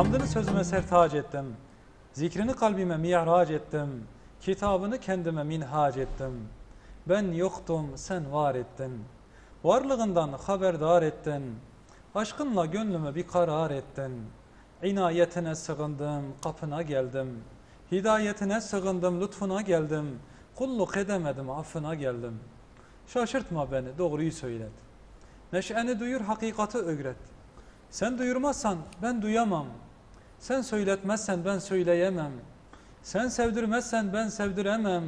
Hamdını sözüme sertac ettim. Zikrini kalbime mihrac ettim. Kitabını kendime minhac ettim. Ben yoktum, sen var ettin. Varlığından haberdar ettin. Aşkınla gönlümü bir karar ettin. İnayetine sığındım, kapına geldim. Hidayetine sığındım, lütfuna geldim. Kulluk edemedim, affına geldim. Şaşırtma beni, doğruyu söylet. Neşeni duyur, hakikati öğret. Sen duyurmazsan ben duyamam. Sen söyletmezsen ben söyleyemem. Sen sevdirmezsen ben sevdiremem.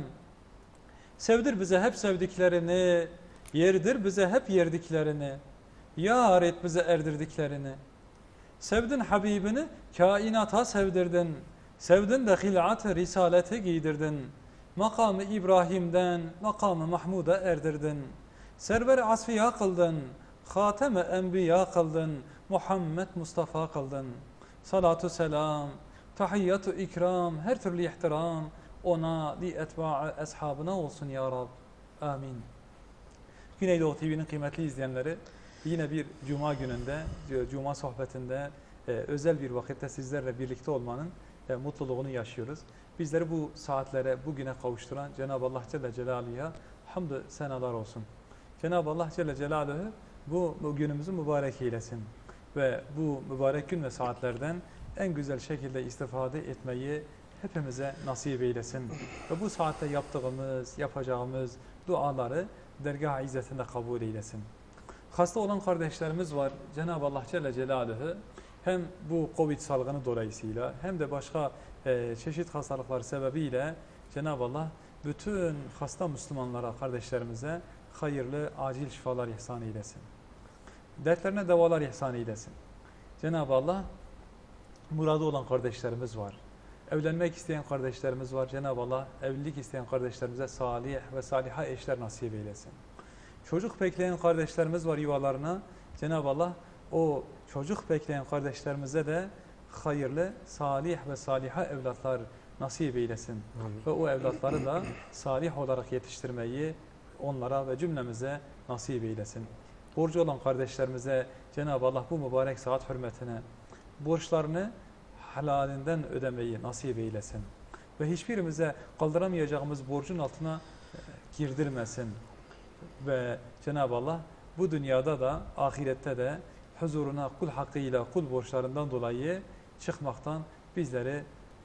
Sevdir bize hep sevdiklerini, yerdir bize hep yerdiklerini. Yar et bize erdirdiklerini. Sevdin Habibini, kainata sevdirdin. Sevdin de hilat-ı risalete giydirdin. Makamı İbrahim'den makamı Mahmud'a erdirdin. Server-i asfiya kıldın. Hatem-i enbiya kıldın. Muhammed Mustafa kıldın. Salatu selam, tahiyyatu ikram, her türlü ihtiram ona, li etba'a, eshabına olsun ya Rab. Amin. Güneydoğu TV'nin kıymetli izleyenleri, yine bir cuma gününde, cuma sohbetinde özel bir vakitte sizlerle birlikte olmanın mutluluğunu yaşıyoruz. Bizleri bu saatlere, bugüne kavuşturan Cenab-ı Allah Celle Celaluhu'ya hamdü senalar olsun. Cenab-ı Allah Celle Celaluhu bu günümüzü mübarek eylesin. Ve bu mübarek gün ve saatlerden en güzel şekilde istifade etmeyi hepimize nasip eylesin. Ve bu saatte yapacağımız duaları dergâh-ı izzetinde kabul eylesin. Hasta olan kardeşlerimiz var. Cenab-ı Allah Celle Celaluhu hem bu Covid salgını dolayısıyla hem de başka çeşit hastalıklar sebebiyle Cenab-ı Allah bütün hasta Müslümanlara, kardeşlerimize hayırlı, acil şifalar ihsan eylesin. Dertlerine devalar ihsan eylesin. Cenab-ı Allah muradı olan kardeşlerimiz var. Evlenmek isteyen kardeşlerimiz var. Cenab-ı Allah evlilik isteyen kardeşlerimize salih ve saliha eşler nasip eylesin. Çocuk bekleyen kardeşlerimiz var yuvalarına. Cenab-ı Allah o çocuk bekleyen kardeşlerimize de hayırlı, salih ve saliha evlatlar nasip eylesin. Amin. Ve o evlatları da salih olarak yetiştirmeyi onlara ve cümlemize nasip eylesin. Borcu olan kardeşlerimize Cenab-ı Allah bu mübarek saat hürmetine borçlarını helalinden ödemeyi nasip eylesin. Ve hiçbirimize kaldıramayacağımız borcun altına girdirmesin. Ve Cenab-ı Allah bu dünyada da ahirette de huzuruna kul hakkıyla kul borçlarından dolayı çıkmaktan bizleri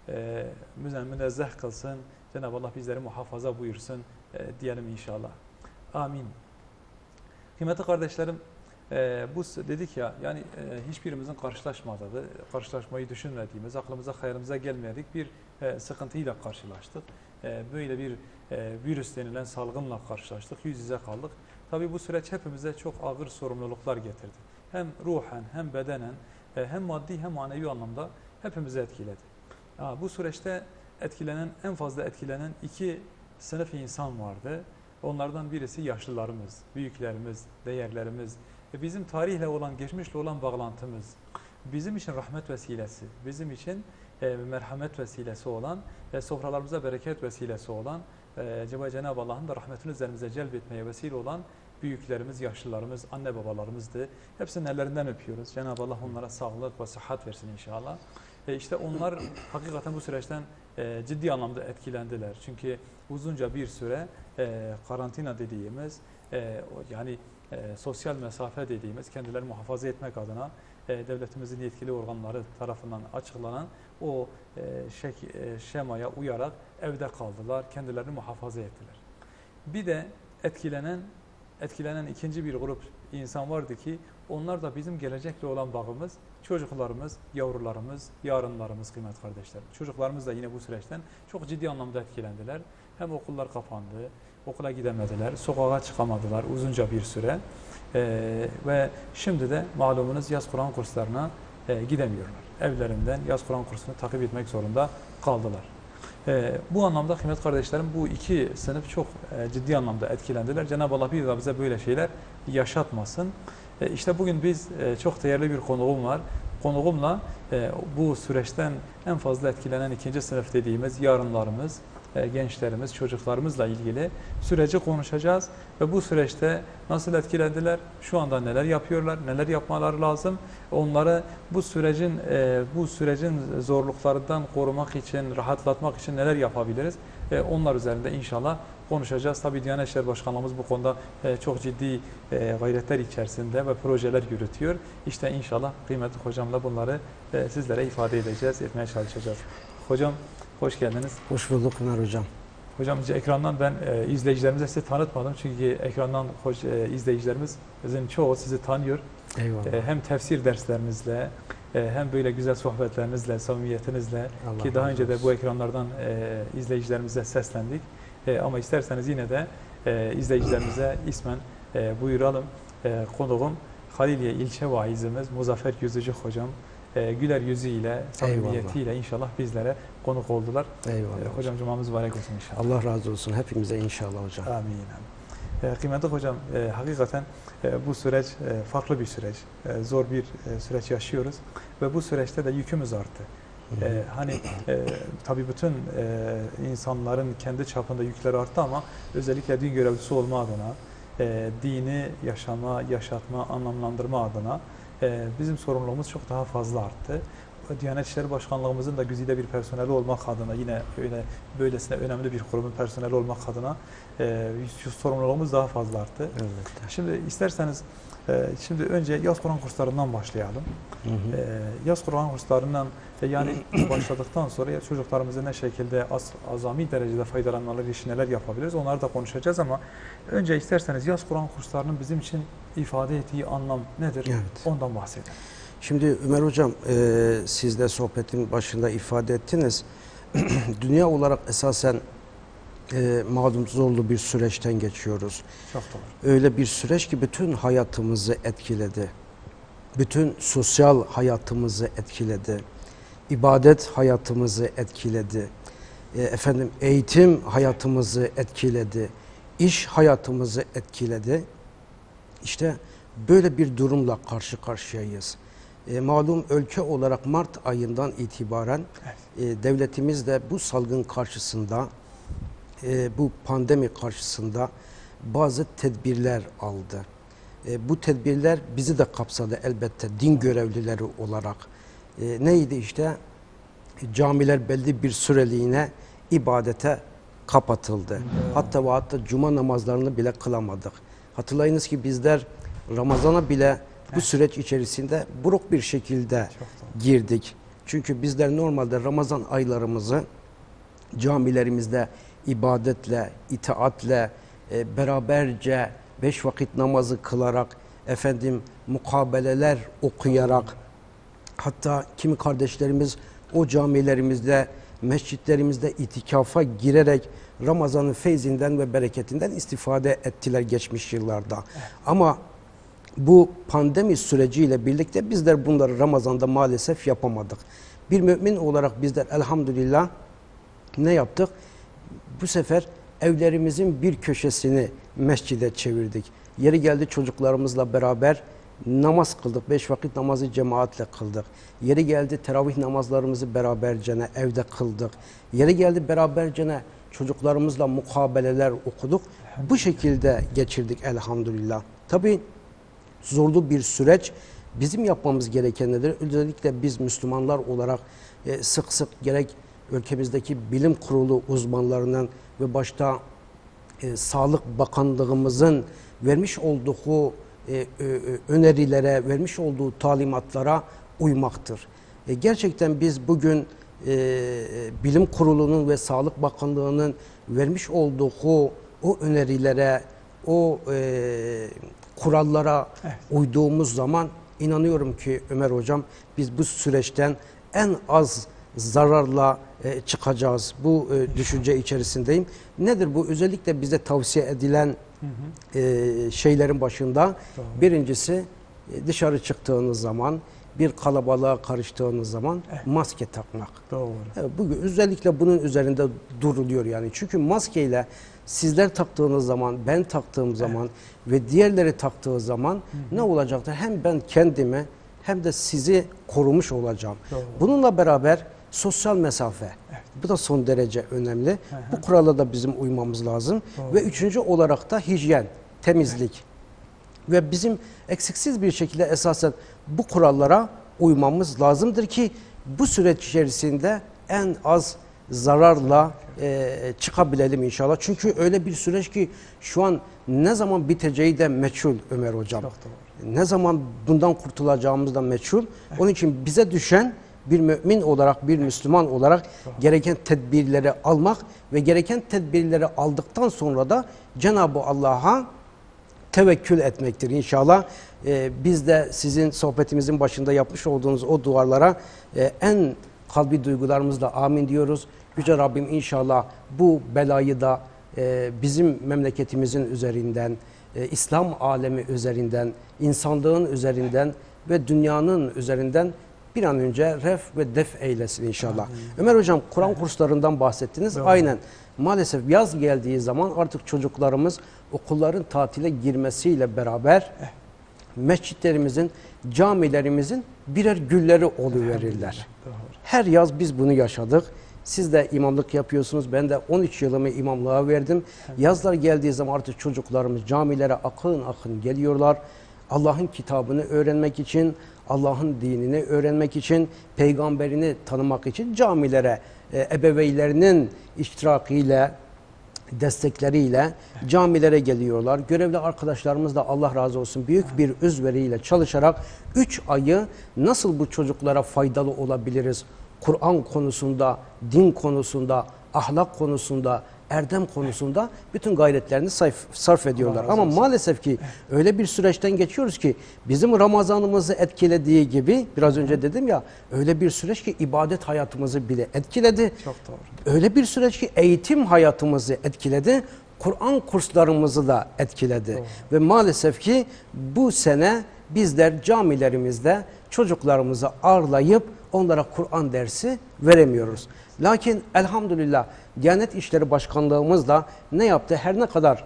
münezzeh kılsın. Cenab-ı Allah bizleri muhafaza buyursun diyelim inşallah. Amin. Kıymetli kardeşlerim, bu dedik ya, yani hiçbirimizin karşılaşmayı düşünmediğimiz, aklımıza, hayalimize gelmedik bir sıkıntıyla karşılaştık. Böyle bir virüs denilen salgınla karşılaştık, yüz yüze kaldık. Tabii bu süreç hepimize çok ağır sorumluluklar getirdi. Hem ruhen, hem bedenen, hem maddi hem manevi anlamda hepimizi etkiledi. Bu süreçte en fazla etkilenen iki sınıf insan vardı. Onlardan birisi yaşlılarımız, büyüklerimiz, değerlerimiz, bizim tarihle olan, geçmişle olan bağlantımız, bizim için rahmet vesilesi, bizim için merhamet vesilesi olan, sofralarımıza bereket vesilesi olan, Cenab-ı Allah'ın da rahmetini üzerimize celbetmeye vesile olan büyüklerimiz, yaşlılarımız, anne babalarımızdı. Hepsinin ellerinden öpüyoruz. Cenab-ı Allah onlara sağlık ve sıhhat versin inşallah. İşte onlar hakikaten bu süreçten ciddi anlamda etkilendiler. Çünkü uzunca bir süre karantina dediğimiz, yani sosyal mesafe dediğimiz, kendilerini muhafaza etmek adına devletimizin yetkili organları tarafından açıklanan o şemaya uyarak evde kaldılar, kendilerini muhafaza ettiler. Bir de etkilenen ikinci bir grup insan vardı ki onlar da bizim gelecekle olan bağımız, çocuklarımız, yavrularımız, yarınlarımız kıymetli kardeşlerim. Çocuklarımız da yine bu süreçten çok ciddi anlamda etkilendiler. Hem okullar kapandı, okula gidemediler, sokağa çıkamadılar uzunca bir süre. Ve şimdi de malumunuz yaz Kur'an kurslarına gidemiyorlar. Evlerinden yaz Kur'an kursunu takip etmek zorunda kaldılar. Bu anlamda kıymetli kardeşlerim bu iki sınıf çok ciddi anlamda etkilendiler. Cenab-ı Allah bir daha bize böyle şeyler yaşatmasın. İşte bugün biz çok değerli bir konuğum var. Konuğumla bu süreçten en fazla etkilenen ikinci sınıf dediğimiz yarınlarımız, gençlerimiz, çocuklarımızla ilgili süreci konuşacağız ve bu süreçte nasıl etkilediler, şu anda neler yapıyorlar, neler yapmaları lazım, onları bu sürecin zorluklarından korumak için, rahatlatmak için neler yapabiliriz, onlar üzerinde inşallah konuşacağız. Tabii Diyanet İşleri Başkanlığımız bu konuda çok ciddi gayretler içerisinde ve projeler yürütüyor. İşte inşallah kıymetli hocamla bunları sizlere ifade edeceğiz, etmeye çalışacağız. Hocam hoş geldiniz. Hoş bulduk Ömer Hocam. Hocam ekrandan ben izleyicilerimize sizi tanıtmadım. Çünkü ekrandan izleyicilerimizin çoğu sizi tanıyor. Eyvallah. Hem tefsir derslerinizle hem böyle güzel sohbetlerinizle, samimiyetinizle Allah ki daha razı önce de olsun. bu ekranlardan izleyicilerimize seslendik. Ama isterseniz yine de izleyicilerimize ismen buyuralım. Konuğum Haliliye ilçe vaizimiz Muzaffer Yüzücü hocam. Güler yüzüyle, samimiyetiyle inşallah bizlere konuk oldular. Eyvallah. Hocam cumamız mübarek olsun inşallah. Allah razı olsun hepimize inşallah hocam. Amin. Kıymetli hocam, hakikaten bu süreç farklı bir süreç. Zor bir süreç yaşıyoruz ve bu süreçte de yükümüz arttı. Tabii bütün insanların kendi çapında yükleri arttı ama özellikle din görevlisi olma adına, dini yaşama, yaşatma, anlamlandırma adına bizim sorumluluğumuz çok daha fazla arttı. Diyanet İşleri Başkanlığımızın da güzide bir personeli olmak adına, yine böylesine önemli bir kurumun personeli olmak adına sorumluluğumuz daha fazla arttı. Evet. Şimdi isterseniz şimdi önce yaz Kur'an kurslarından başlayalım. Yaz Kur'an kurslarından başladıktan sonra çocuklarımızın ne şekilde azami derecede faydalanmaları için neler yapabiliriz onları da konuşacağız ama önce isterseniz yaz Kur'an kurslarının bizim için ifade ettiği anlam nedir? Evet. Ondan bahsedelim. Şimdi Ömer Hocam siz de sohbetin başında ifade ettiniz. Dünya olarak esasen malum zorlu bir süreçten geçiyoruz. Çok doğru. Öyle bir süreç ki bütün hayatımızı etkiledi. Bütün sosyal hayatımızı etkiledi. İbadet hayatımızı etkiledi. Eğitim hayatımızı etkiledi. İş hayatımızı etkiledi. İşte böyle bir durumla karşı karşıyayız. Malum ülke olarak Mart ayından itibaren devletimiz de bu salgın karşısında, bu pandemi karşısında bazı tedbirler aldı. Bu tedbirler bizi de kapsadı elbette din görevlileri olarak. Neydi işte? Camiler belli bir süreliğine ibadete kapatıldı. Hatta cuma namazlarını bile kılamadık. Hatırlayınız ki bizler Ramazan'a bile bu süreç içerisinde buruk bir şekilde girdik. Çünkü bizler normalde Ramazan aylarımızı camilerimizde ibadetle, itaatle, beraberce 5 vakit namazı kılarak, mukabeleler okuyarak, hatta kimi kardeşlerimiz o camilerimizde, mescitlerimizde itikafa girerek Ramazan'ın feyzinden ve bereketinden istifade ettiler geçmiş yıllarda. Ama bu pandemi süreciyle birlikte bizler bunları Ramazan'da maalesef yapamadık. Bir mümin olarak bizler elhamdülillah ne yaptık? Bu sefer evlerimizin bir köşesini mescide çevirdik. Yeri geldi çocuklarımızla beraber namaz kıldık. 5 vakit namazı cemaatle kıldık. Yeri geldi teravih namazlarımızı berabercene evde kıldık. Yeri geldi berabercene çocuklarımızla mukabeleler okuduk. Bu şekilde geçirdik elhamdülillah. Tabii zorlu bir süreç. Bizim yapmamız gereken nedir? Özellikle biz Müslümanlar olarak sık sık gerek ülkemizdeki bilim kurulu uzmanlarının ve başta Sağlık Bakanlığımızın vermiş olduğu önerilere, vermiş olduğu talimatlara uymaktır. Gerçekten biz bugün Bilim Kurulu'nun ve Sağlık Bakanlığı'nın vermiş olduğu o önerilere, o kurallara uyduğumuz zaman inanıyorum ki Ömer Hocam biz bu süreçten en az zararla çıkacağız. Bu düşünce içerisindeyim. Nedir bu? Özellikle bize tavsiye edilen şeylerin başında birincisi dışarı çıktığınız zaman, bir kalabalığa karıştığınız zaman maske takmak. Doğru. Bugün özellikle bunun üzerinde duruluyor yani. Çünkü maskeyle sizler taktığınız zaman, ben taktığım zaman ve diğerleri taktığı zaman ne olacaktır? Hem ben kendimi hem de sizi korumuş olacağım. Doğru. Bununla beraber sosyal mesafe. Evet. Bu da son derece önemli. Hı. Bu kurala da bizim uymamız lazım. Doğru. Ve üçüncü olarak da hijyen, temizlik. Ve bizim eksiksiz bir şekilde esasen bu kurallara uymamız lazımdır ki bu süreç içerisinde en az zararla çıkabilelim inşallah. Çünkü öyle bir süreç ki şu an ne zaman biteceği de meçhul Ömer Hocam. Çok doğru. Ne zaman bundan kurtulacağımız da meçhul. Onun için bize düşen bir mümin olarak, bir Müslüman olarak gereken tedbirleri almak ve gereken tedbirleri aldıktan sonra da Cenab-ı Allah'a tevekkül etmektir inşallah. Biz de sizin sohbetimizin başında yapmış olduğunuz o dualara en kalbi duygularımızla amin diyoruz. Yüce Rabbim inşallah bu belayı da bizim memleketimizin üzerinden, İslam alemi üzerinden, insanlığın üzerinden ve dünyanın üzerinden bir an önce ref ve def eylesin inşallah. Amin. Ömer Hocam, Kur'an kurslarından bahsettiniz. Doğru. Aynen. Maalesef yaz geldiği zaman artık çocuklarımız okulların tatile girmesiyle beraber mescitlerimizin, camilerimizin birer gülleri oluverirler. Her yaz biz bunu yaşadık. Siz de imamlık yapıyorsunuz. Ben de 13 yılımı imamlığa verdim. Yazlar geldiği zaman artık çocuklarımız camilere akın akın geliyorlar. Allah'ın kitabını öğrenmek için, Allah'ın dinini öğrenmek için, peygamberini tanımak için camilere ebeveynlerinin iştirakiyle, destekleriyle camilere geliyorlar. Görevli arkadaşlarımız da Allah razı olsun büyük bir özveriyle çalışarak 3 ayı nasıl bu çocuklara faydalı olabiliriz? Kur'an konusunda, din konusunda, ahlak konusunda, erdem konusunda bütün gayretlerini sarf ediyorlar. Ama maalesef ki öyle bir süreçten geçiyoruz ki bizim Ramazanımızı etkilediği gibi biraz önce dedim ya, öyle bir süreç ki ibadet hayatımızı bile etkiledi. Çok doğru. Öyle bir süreç ki eğitim hayatımızı etkiledi. Kur'an kurslarımızı da etkiledi. Doğru. Ve maalesef ki bu sene bizler camilerimizde çocuklarımızı ağırlayıp onlara Kur'an dersi veremiyoruz. Lakin elhamdülillah Diyanet İşleri Başkanlığımız da ne yaptı? Her ne kadar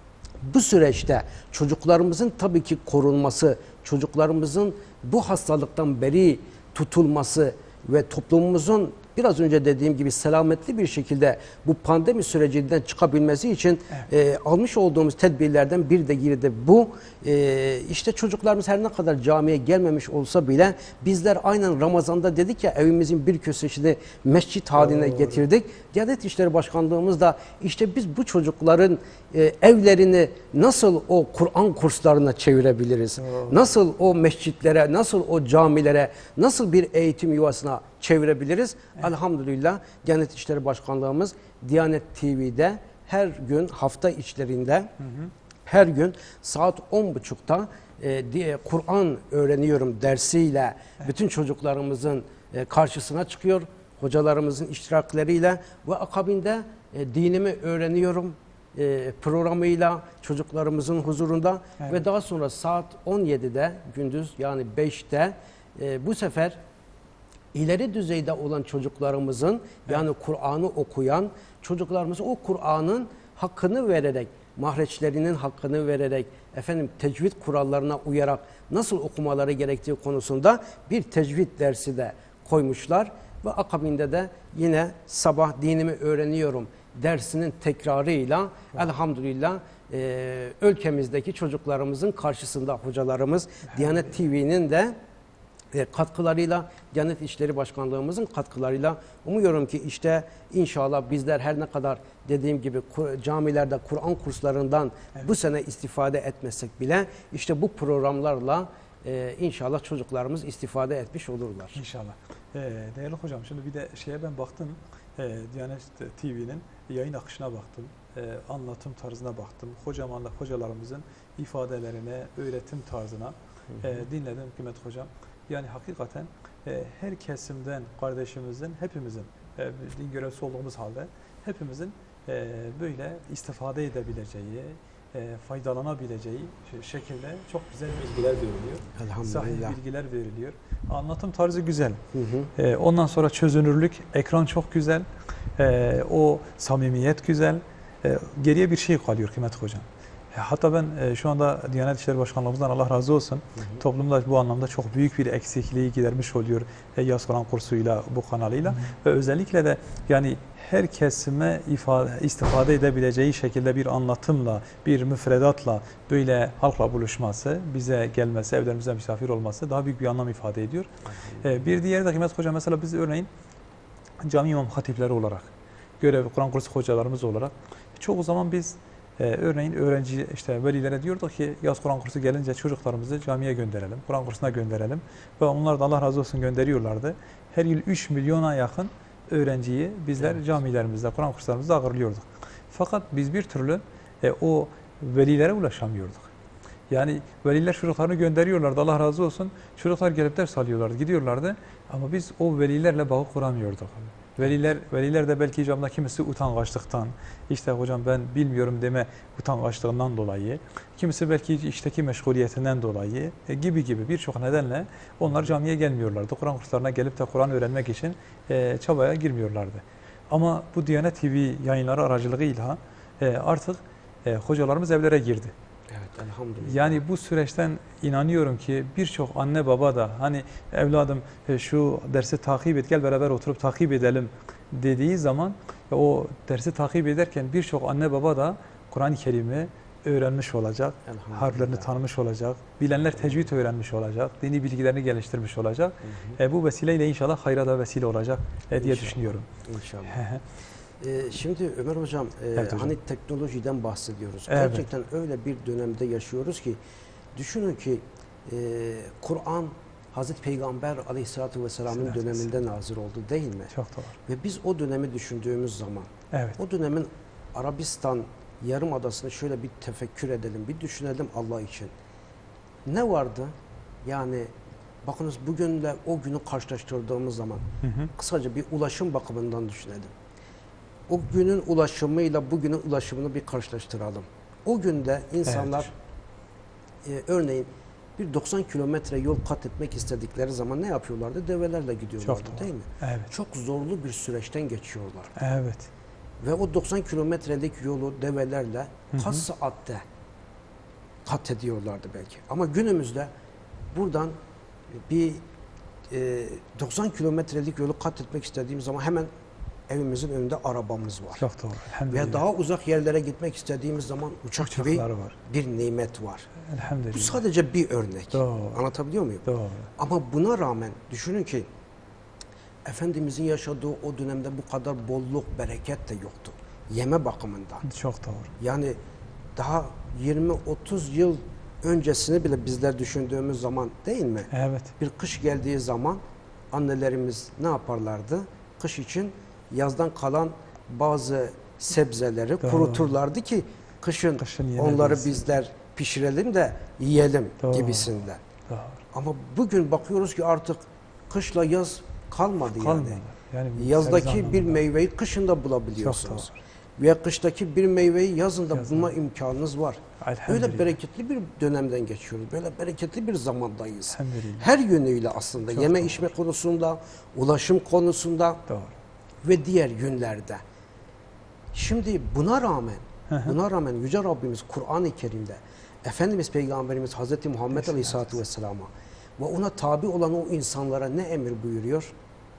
bu süreçte çocuklarımızın tabii ki korunması, çocuklarımızın bu hastalıktan beri tutulması ve toplumumuzun biraz önce dediğim gibi selametli bir şekilde bu pandemi sürecinden çıkabilmesi için almış olduğumuz tedbirlerden bir de girdi bu. İşte çocuklarımız her ne kadar camiye gelmemiş olsa bile bizler aynen Ramazan'da dedik ya, evimizin bir köşesini mescit haline getirdik. Diyanet İşleri Başkanlığımız da işte biz bu çocukların evlerini nasıl o Kur'an kurslarına çevirebiliriz? Nasıl o mescitlere, nasıl o camilere, nasıl bir eğitim yuvasına çevirebiliriz? Elhamdülillah Diyanet İşleri Başkanlığımız Diyanet TV'de her gün hafta içlerinde her gün saat 10.30'da Kur'an öğreniyorum dersiyle bütün çocuklarımızın karşısına çıkıyor. Hocalarımızın iştirakleriyle ve akabinde dinimi öğreniyorum programıyla çocuklarımızın huzurunda ve daha sonra saat 17'de gündüz yani 5'te bu sefer ileri düzeyde olan çocuklarımızın yani Kur'an'ı okuyan çocuklarımıza o Kur'an'ın hakkını vererek, mahreçlerinin hakkını vererek, tecvid kurallarına uyarak nasıl okumaları gerektiği konusunda bir tecvid dersi de koymuşlar. Ve akabinde de yine sabah dinimi öğreniyorum dersinin tekrarıyla elhamdülillah ülkemizdeki çocuklarımızın karşısında hocalarımız Diyanet TV'nin de katkılarıyla, Diyanet İşleri Başkanlığımızın katkılarıyla umuyorum ki işte inşallah bizler her ne kadar dediğim gibi camilerde Kur'an kurslarından bu sene istifade etmesek bile işte bu programlarla inşallah çocuklarımız istifade etmiş olurlar. İnşallah. Değerli hocam, şimdi bir de ben baktım, Diyanet TV'nin yayın akışına baktım, anlatım tarzına baktım, hocalarımızın ifadelerine, öğretim tarzına dinledim Kıymet Hocam. Yani hakikaten her kesimden kardeşimizin, hepimizin, din görevlisi olduğumuz halde hepimizin böyle istifade edebileceği, faydalanabileceği şekilde çok güzel bilgiler veriliyor. Sahih bilgiler veriliyor. Anlatım tarzı güzel. Ondan sonra çözünürlük, ekran çok güzel. O samimiyet güzel. Geriye bir şey kalıyor Kıymet Hocam. Hatta ben şu anda Diyanet İşleri Başkanlığımızdan Allah razı olsun, toplumda bu anlamda çok büyük bir eksikliği gidermiş oluyor Yaz Kur'an kursuyla, bu kanalıyla. Ve özellikle de yani her kesime istifade edebileceği şekilde bir anlatımla, bir müfredatla böyle halkla buluşması, bize gelmesi, evlerimize misafir olması daha büyük bir anlam ifade ediyor. Bir diğeri de Kıymet Hocam, mesela biz örneğin cami imam hatipleri olarak, görev Kur'an kursu hocalarımız olarak çoğu zaman biz örneğin öğrenci velilere diyorduk ki yaz Kur'an kursu gelince çocuklarımızı camiye gönderelim, Kur'an kursuna gönderelim. Ve onlar da Allah razı olsun gönderiyorlardı. Her yıl 3 milyona yakın öğrenciyi bizler camilerimizde, Kur'an kurslarımızda ağırlıyorduk. Fakat biz bir türlü o velilere ulaşamıyorduk. Yani veliler çocuklarını gönderiyorlardı, Allah razı olsun. Çocuklar gelip ders alıyorlardı, gidiyorlardı. Ama biz o velilerle bağı kuramıyorduk. Veliler de belki icabında kimisi utangaçlıktan, işte hocam ben bilmiyorum deme utangaçlığından dolayı, kimisi belki işteki meşguliyetinden dolayı gibi birçok nedenle onlar camiye gelmiyorlardı. Kur'an kurslarına gelip de Kur'an öğrenmek için çabaya girmiyorlardı. Ama bu Diyanet TV yayınları aracılığıyla artık hocalarımız evlere girdi. Evet, elhamdülillah. Yani bu süreçten inanıyorum ki birçok anne baba da hani evladım şu dersi takip et, gel beraber oturup takip edelim dediği zaman o dersi takip ederken birçok anne baba da Kur'an-ı Kerim'i öğrenmiş olacak, harflerini tanımış olacak, bilenler tecvid öğrenmiş olacak, dini bilgilerini geliştirmiş olacak. Bu vesileyle inşallah hayra da vesile olacak diye düşünüyorum. İnşallah. Şimdi Ömer Hocam, evet, hani teknolojiden bahsediyoruz. Evet. Gerçekten öyle bir dönemde yaşıyoruz ki, düşünün ki Kur'an Hazreti Peygamber Aleyhisselatü Vesselam'ın döneminde nazil oldu değil mi? Çok doğru. Ve biz o dönemi düşündüğümüz zaman, o dönemin Arabistan Yarımadası'nı şöyle bir tefekkür edelim, bir düşünelim Allah için. Ne vardı? Yani bakınız bugünle o günü karşılaştırdığımız zaman kısaca bir ulaşım bakımından düşünelim. O günün ulaşımıyla bugünün ulaşımını bir karşılaştıralım. O günde insanlar örneğin bir 90 kilometre yol kat etmek istedikleri zaman ne yapıyorlardı? Develerle gidiyorlardı değil mi? Evet. Çok zorlu bir süreçten geçiyorlar. Evet. Ve o 90 kilometrelik yolu develerle kaç saatte kat ediyorlardı belki. Ama günümüzde buradan bir 90 kilometrelik yolu kat etmek istediğimiz zaman hemen evimizin önünde arabamız var. Çok doğru. Ve daha uzak yerlere gitmek istediğimiz zaman uçak gibi bir nimet var. Bu sadece bir örnek. Doğru. Anlatabiliyor muyum? Doğru. Ama buna rağmen düşünün ki Efendimizin yaşadığı o dönemde bu kadar bolluk, bereket de yoktu. Yeme bakımından. Çok doğru. Yani daha 20-30 yıl öncesini bile bizler düşündüğümüz zaman değil mi? Evet. Bir kış geldiği zaman annelerimiz ne yaparlardı? Kış için yazdan kalan bazı sebzeleri kuruturlardı ki kışın onları bizler pişirelim de yiyelim gibisinden. Doğru. Ama bugün bakıyoruz ki artık kışla yaz kalmadı yani. Yazdaki bir meyveyi kışında bulabiliyorsunuz. Veya kıştaki bir meyveyi yazında bulma imkanınız var. Böyle bereketli bir dönemden geçiyoruz. Böyle bereketli bir zamandayız. Her yönüyle aslında yeme içme konusunda, ulaşım konusunda ve diğer yönlerde. Şimdi buna rağmen Yüce Rabbimiz Kur'an-ı Kerim'de Efendimiz Peygamberimiz Hazreti Muhammed Aleyhisselatü Vesselam'a ve ona tabi olan o insanlara ne emir buyuruyor?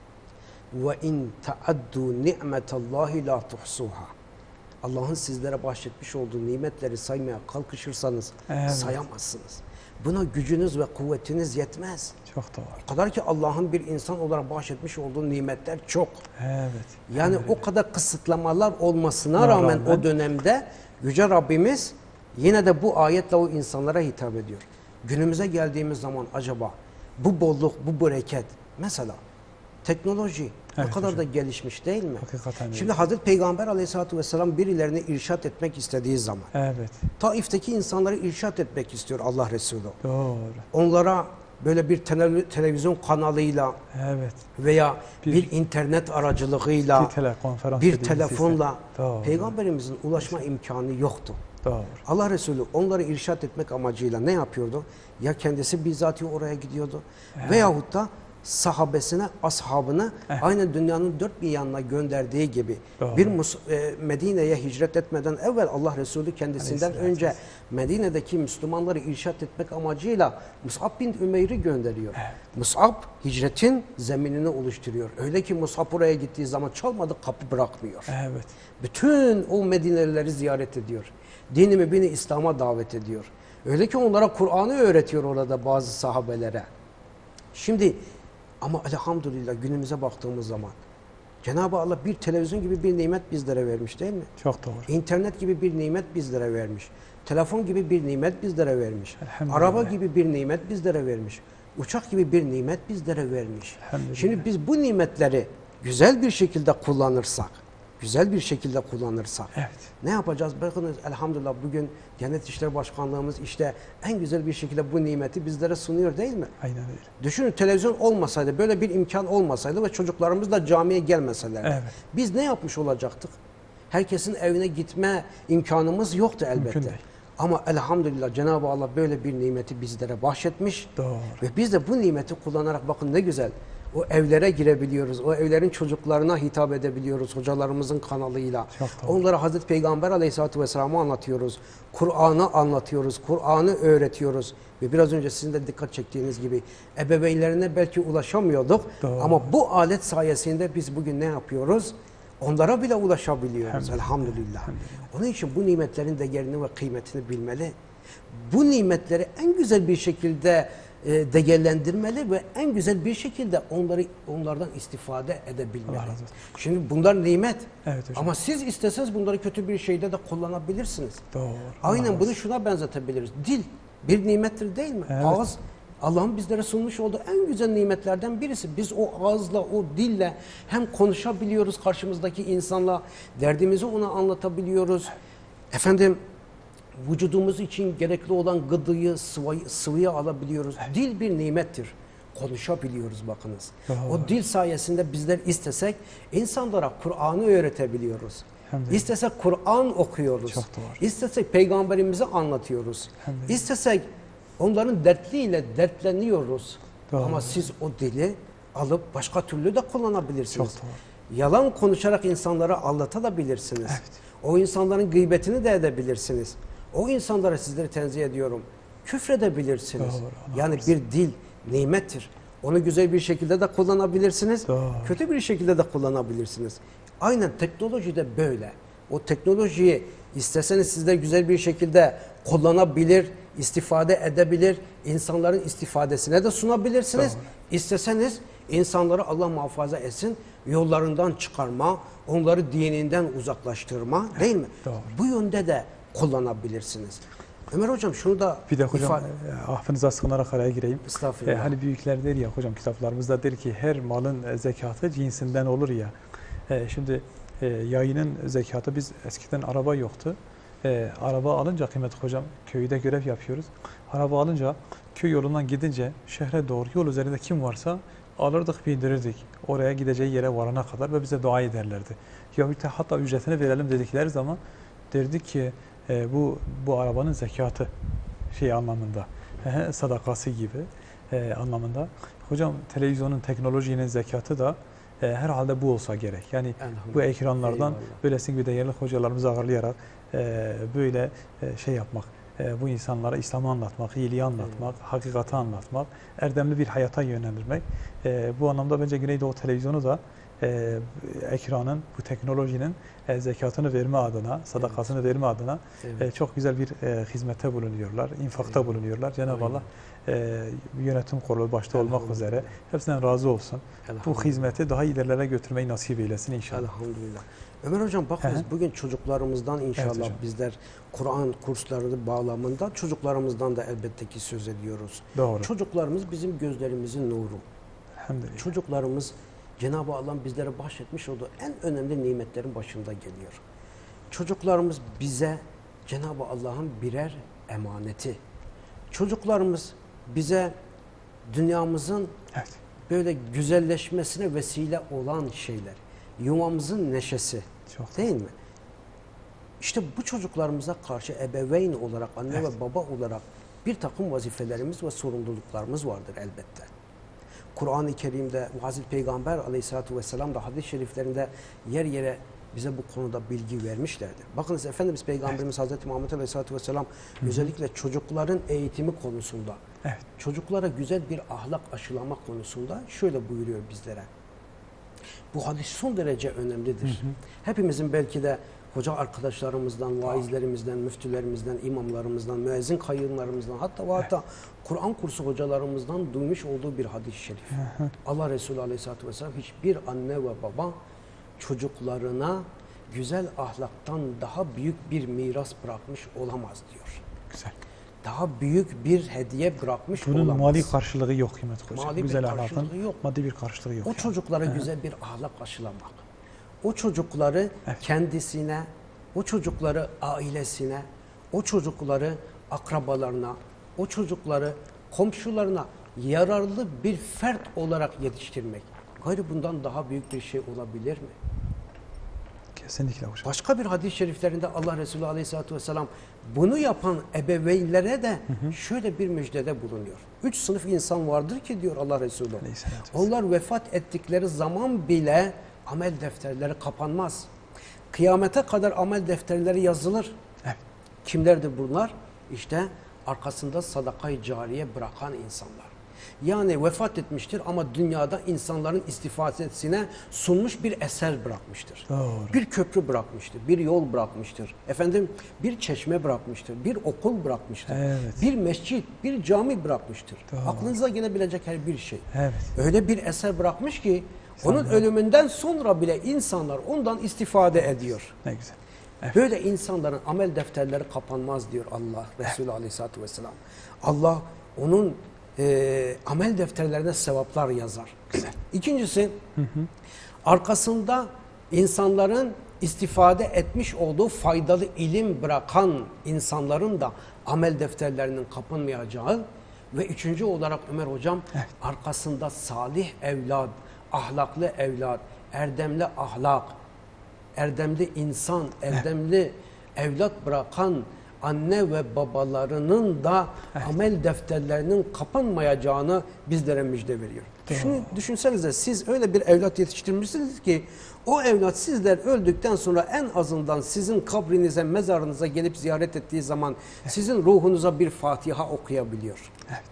Ve in ta'addu ni'metallahi la tuhsuha. Allah'ın sizlere bahşetmiş olduğu nimetleri saymaya kalkışırsanız sayamazsınız. Buna gücünüz ve kuvvetiniz yetmez. Çok doğru. O kadar ki Allah'ın bir insan olarak bahşetmiş olduğu nimetler çok. Evet. Yani o kadar kısıtlamalar olmasına rağmen o dönemde Yüce Rabbimiz yine de bu ayetle o insanlara hitap ediyor. Günümüze geldiğimiz zaman acaba bu bolluk, bu bereket, mesela teknoloji o kadar da gelişmiş değil mi? Hakikaten Şimdi Hazreti Peygamber Aleyhisselatü Vesselam birilerini irşat etmek istediği zaman Taif'teki insanları irşat etmek istiyor Allah Resulü. Doğru. Onlara böyle bir televizyon kanalıyla veya bir internet aracılığıyla bir telefonla Peygamberimizin ulaşma imkanı yoktu. Doğru. Allah Resulü onları irşat etmek amacıyla ne yapıyordu? Ya kendisi bizzati oraya gidiyordu veyahut da sahabesine, ashabına Evet. aynı dünyanın dört bir yanına gönderdiği gibi Doğru. Medine'ye hicret etmeden evvel Allah Resulü kendisinden Aleyhisselatü önce Medine'deki Müslümanları irşad etmek amacıyla Mus'ab bin Ümeyr'i gönderiyor. Evet. Mus'ab hicretin zeminini oluşturuyor. Öyle ki Mus'ab oraya gittiği zaman çalmadık kapı bırakmıyor. Evet. Bütün o Medinelileri ziyaret ediyor. Dini mübini İslam'a davet ediyor. Öyle ki onlara Kur'an'ı öğretiyor orada bazı sahabelere. Şimdi ama elhamdülillah günümüze baktığımız zaman Cenab-ı Allah bir televizyon gibi bir nimet bizlere vermiş değil mi? Çok doğru. İnternet gibi bir nimet bizlere vermiş. Telefon gibi bir nimet bizlere vermiş. Elhamdülillah. Araba gibi bir nimet bizlere vermiş. Uçak gibi bir nimet bizlere vermiş. Elhamdülillah. Şimdi biz bu nimetleri güzel bir şekilde kullanırsak, Evet. ne yapacağız? Bakınız elhamdülillah bugün Diyanet İşleri Başkanlığımız işte en güzel bir şekilde bu nimeti bizlere sunuyor değil mi? Aynen öyle. Düşünün televizyon olmasaydı, böyle bir imkan olmasaydı ve çocuklarımız da camiye gelmeselerdi. Evet. Biz ne yapmış olacaktık? Herkesin evine gitme imkanımız yoktu elbette. Mümkün değil. Ama elhamdülillah Cenab-ı Allah böyle bir nimeti bizlere bahşetmiş. Doğru. Ve biz de bu nimeti kullanarak bakın ne güzel. O evlere girebiliyoruz. O evlerin çocuklarına hitap edebiliyoruz hocalarımızın kanalıyla. Çok doğru. Onlara Hazreti Peygamber Aleyhisselatü Vesselam'ı anlatıyoruz. Kur'an'ı anlatıyoruz. Kur'an'ı öğretiyoruz. Ve biraz önce sizin de dikkat çektiğiniz gibi ebeveynlerine belki ulaşamıyorduk. Doğru. Ama bu alet sayesinde biz bugün ne yapıyoruz? Onlara bile ulaşabiliyoruz Elhamdülillah. elhamdülillah. Onun için bu nimetlerin değerini ve kıymetini bilmeli. Bu nimetleri en güzel bir şekilde değerlendirmeli ve en güzel bir şekilde onlardan istifade edebilmeli. Allah razı olsun. Şimdi bunlar nimet. Evet hocam. Ama siz isteseniz bunları kötü bir şeyde de kullanabilirsiniz. Doğru. Aynen Allah bunu razı şuna benzetebiliriz. Dil bir nimettir değil mi? Evet. Ağız Allah'ın bizlere sunmuş olduğu en güzel nimetlerden birisi. Biz o ağızla, o dille hem konuşabiliyoruz karşımızdaki insanla, derdimizi ona anlatabiliyoruz. Efendim, vücudumuz için gerekli olan gıdıyı, sıvıyı alabiliyoruz. Dil bir nimettir. Konuşabiliyoruz bakınız. Doğru. O dil sayesinde bizler istesek insanlara Kur'an'ı öğretebiliyoruz. Elhamdülillah. İstesek Kur'an okuyoruz. Çok doğru. İstesek peygamberimizi anlatıyoruz. Elhamdülillah. İstesek onların dertliyle dertleniyoruz. Doğru. Ama siz o dili alıp başka türlü de kullanabilirsiniz. Çok doğru. Yalan konuşarak insanları aldatabilirsiniz. Evet. O insanların gıybetini de edebilirsiniz. O insanlara sizleri tenzih ediyorum. Küfredebilirsiniz. Doğru, Allah Yani korusun. bir dil nimettir. Onu güzel bir şekilde de kullanabilirsiniz. Doğru. Kötü bir şekilde de kullanabilirsiniz. Aynen teknoloji de böyle. O teknolojiyi isteseniz sizler güzel bir şekilde kullanabilir, istifade edebilir, insanların istifadesine de sunabilirsiniz. Doğru. İsteseniz insanları Allah muhafaza etsin, yollarından çıkarma, onları dininden uzaklaştırma değil mi? Doğru. Bu yönde de kullanabilirsiniz. Ömer Hocam şunu da Bir de hocam ifade- affınıza sığınarak araya gireyim. Estağfurullah. Hani büyükler der ya hocam kitaplarımızda der ki her malın zekatı cinsinden olur ya. Şimdi yayının zekatı biz eskiden araba yoktu. Araba alınca kıymetli hocam köyde görev yapıyoruz. Araba alınca köy yolundan gidince şehre doğru yol üzerinde kim varsa alırdık bindirirdik. Oraya gideceği yere varana kadar ve bize dua ederlerdi. Ya hatta ücretini verelim dedikleri zaman derdik ki bu arabanın zekatı şey anlamında sadakası gibi anlamında. Hocam televizyonun teknolojinin zekatı da herhalde bu olsa gerek. Yani Elhamdülillah. bu ekranlardan Eyvallah. böylesin gibi değerli hocalarımızı ağırlayarak böyle şey yapmak, bu insanlara İslam'ı anlatmak, iyiliği anlatmak, hakikati anlatmak, erdemli bir hayata yönlendirmek. Bu anlamda bence Güneydoğu Televizyonu da ekranın, bu teknolojinin zekatını verme adına, sadakasını verme adına Evet. çok güzel bir hizmete bulunuyorlar, infakta bulunuyorlar. Cenab-ı Allah yönetim kurulu başta olmak Elhamdülillah. üzere hepsinden razı olsun. Bu Elhamdülillah. hizmeti daha ilerlere götürmeyi nasip eylesin inşallah. Elhamdülillah. Ömer Hocam bakınız Hı hı. bugün çocuklarımızdan inşallah Evet hocam. bizler Kur'an kursları bağlamında çocuklarımızdan da elbette ki söz ediyoruz. Doğru. Çocuklarımız bizim gözlerimizin nuru. Elhamdülillah. Çocuklarımız Cenab-ı Allah'ın bizlere bahşetmiş olduğu en önemli nimetlerin başında geliyor. Çocuklarımız bize Cenab-ı Allah'ın birer emaneti. Çocuklarımız bize dünyamızın Evet. böyle güzelleşmesine vesile olan şeyler. Yuvamızın neşesi. Çok Değil mi? İşte bu çocuklarımıza karşı ebeveyn olarak, anne Evet. ve baba olarak bir takım vazifelerimiz ve sorumluluklarımız vardır elbette. Kur'an-ı Kerim'de Hazreti Peygamber Aleyhisselatü Vesselam da hadis-i şeriflerinde yer yere bize bu konuda bilgi vermişlerdir. Bakınız Efendimiz Peygamberimiz Hazreti Muhammed Aleyhisselatü Vesselam özellikle çocukların eğitimi konusunda, çocuklara güzel bir ahlak aşılama konusunda şöyle buyuruyor bizlere. Bu hadis son derece önemlidir. Hepimizin belki de hoca arkadaşlarımızdan, vaizlerimizden, müftülerimizden, imamlarımızdan, müezzin kayınlarımızdan, hatta Kur'an kursu hocalarımızdan duymuş olduğu bir hadis-i şerif. Allah Resulü Aleyhisselatü Vesselam hiçbir anne ve baba çocuklarına güzel ahlaktan daha büyük bir miras bırakmış olamaz diyor. Güzel. Daha büyük bir hediye bırakmış Bunun olamaz. mali karşılığı yok Himmet Hocam. Mali Güzel bir ahlakın karşılığı yok. maddi bir karşılığı yok. O çocuklara güzel bir ahlak aşılamak. O çocukları kendisine, o çocukları ailesine, o çocukları akrabalarına, o çocukları komşularına yararlı bir fert olarak yetiştirmek. Gayrı bundan daha büyük bir şey olabilir mi? Kesinlikle hocam. Başka bir hadis-i şeriflerinde Allah Resulü Aleyhisselatü Vesselam bunu yapan ebeveynlere de şöyle bir müjdede bulunuyor. 3 sınıf insan vardır ki diyor Allah Resulü. Onlar vefat ettikleri zaman bile amel defterleri kapanmaz. Kıyamete kadar amel defterleri yazılır. Evet. Kimlerdir bunlar? İşte arkasında sadakayı cariye bırakan insanlar. Yani vefat etmiştir ama dünyada insanların istifadesine sunmuş bir eser bırakmıştır. Doğru. Bir köprü bırakmıştır, bir yol bırakmıştır. Efendim bir çeşme bırakmıştır, bir okul bırakmıştır. Evet. Bir mescit, bir cami bırakmıştır. Doğru. Aklınıza gelebilecek her bir şey. Evet. Öyle bir eser bırakmış ki onun ölümünden sonra bile insanlar ondan istifade ediyor. Ne güzel. Evet. Böyle insanların amel defterleri kapanmaz diyor Allah Resulü Aleyhisselatü Vesselam. Allah onun amel defterlerine sevaplar yazar. Güzel. İkincisi, arkasında insanların istifade etmiş olduğu faydalı ilim bırakan insanların da amel defterlerinin kapanmayacağı ve üçüncü olarak Ömer Hocam arkasında salih evlat, ahlaklı evlat, erdemli ahlak, erdemli insan, erdemli evlat bırakan anne ve babalarının da amel defterlerinin kapanmayacağını bizlere müjde veriyor. Düşünsenize siz öyle bir evlat yetiştirmişsiniz ki o evlat sizler öldükten sonra en azından sizin kabrinize, mezarınıza gelip ziyaret ettiği zaman sizin ruhunuza bir Fatiha okuyabiliyor.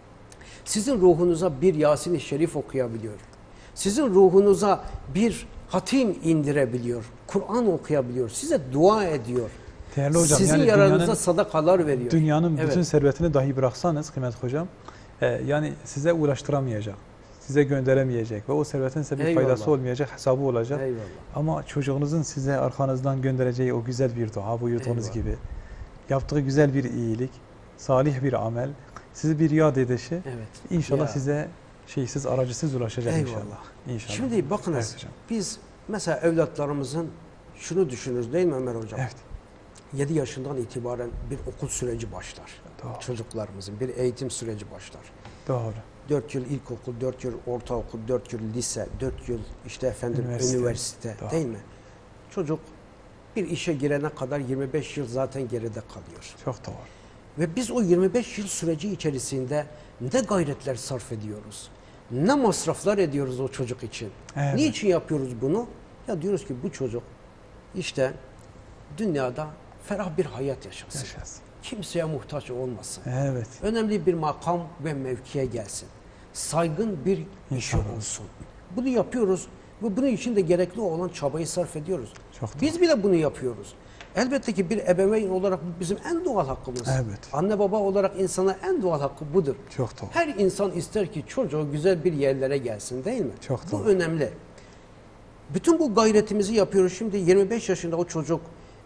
Sizin ruhunuza bir Yasin-i Şerif okuyabiliyor. Sizin ruhunuza bir hatim indirebiliyor. Kur'an okuyabiliyor. Size dua ediyor. Değerli hocam, sizin yani yararınıza sadakalar veriyor. Dünyanın bütün servetini dahi bıraksanız Kıymet Hocam, yani size ulaştıramayacak, size gönderemeyecek ve o servetin size bir faydası olmayacak, hesabı olacak. Eyvallah. Ama çocuğunuzun size arkanızdan göndereceği o güzel bir dua, buyurduğunuz gibi, yaptığı güzel bir iyilik, salih bir amel, sizi bir yad edişi, inşallah size şeysiz, aracısız ulaşacak inşallah. Şimdi bakınız, biz mesela evlatlarımızın şunu düşünürüz değil mi Ömer Hocam? Evet. 7 yaşından itibaren bir okul süreci başlar. Doğru. Çocuklarımızın bir eğitim süreci başlar. Doğru. 4 yıl ilkokul, 4 yıl ortaokul, 4 yıl lise, 4 yıl işte efendim üniversite değil mi? Çocuk bir işe girene kadar 25 yıl zaten geride kalıyor. Çok doğru. Ve biz o 25 yıl süreci içerisinde ne gayretler sarf ediyoruz? Ne masraflar ediyoruz o çocuk için? Evet. Niçin yapıyoruz bunu? Ya diyoruz ki bu çocuk işte dünyada ferah bir hayat yaşasın. Kimseye muhtaç olmasın. Evet. Önemli bir makam ve mevkiye gelsin. Saygın bir işi olsun. Bunu yapıyoruz ve bunun için de gerekli olan çabayı sarf ediyoruz. Biz bile bunu yapıyoruz. Elbette ki bir ebeveyn olarak bu bizim en doğal hakkımız. Evet. Anne baba olarak insana en doğal hakkı budur. Çok doğru. Her insan ister ki çocuğu güzel bir yerlere gelsin değil mi? Çok doğru. Bu önemli. Bütün bu gayretimizi yapıyoruz. Şimdi 25 yaşında o çocuk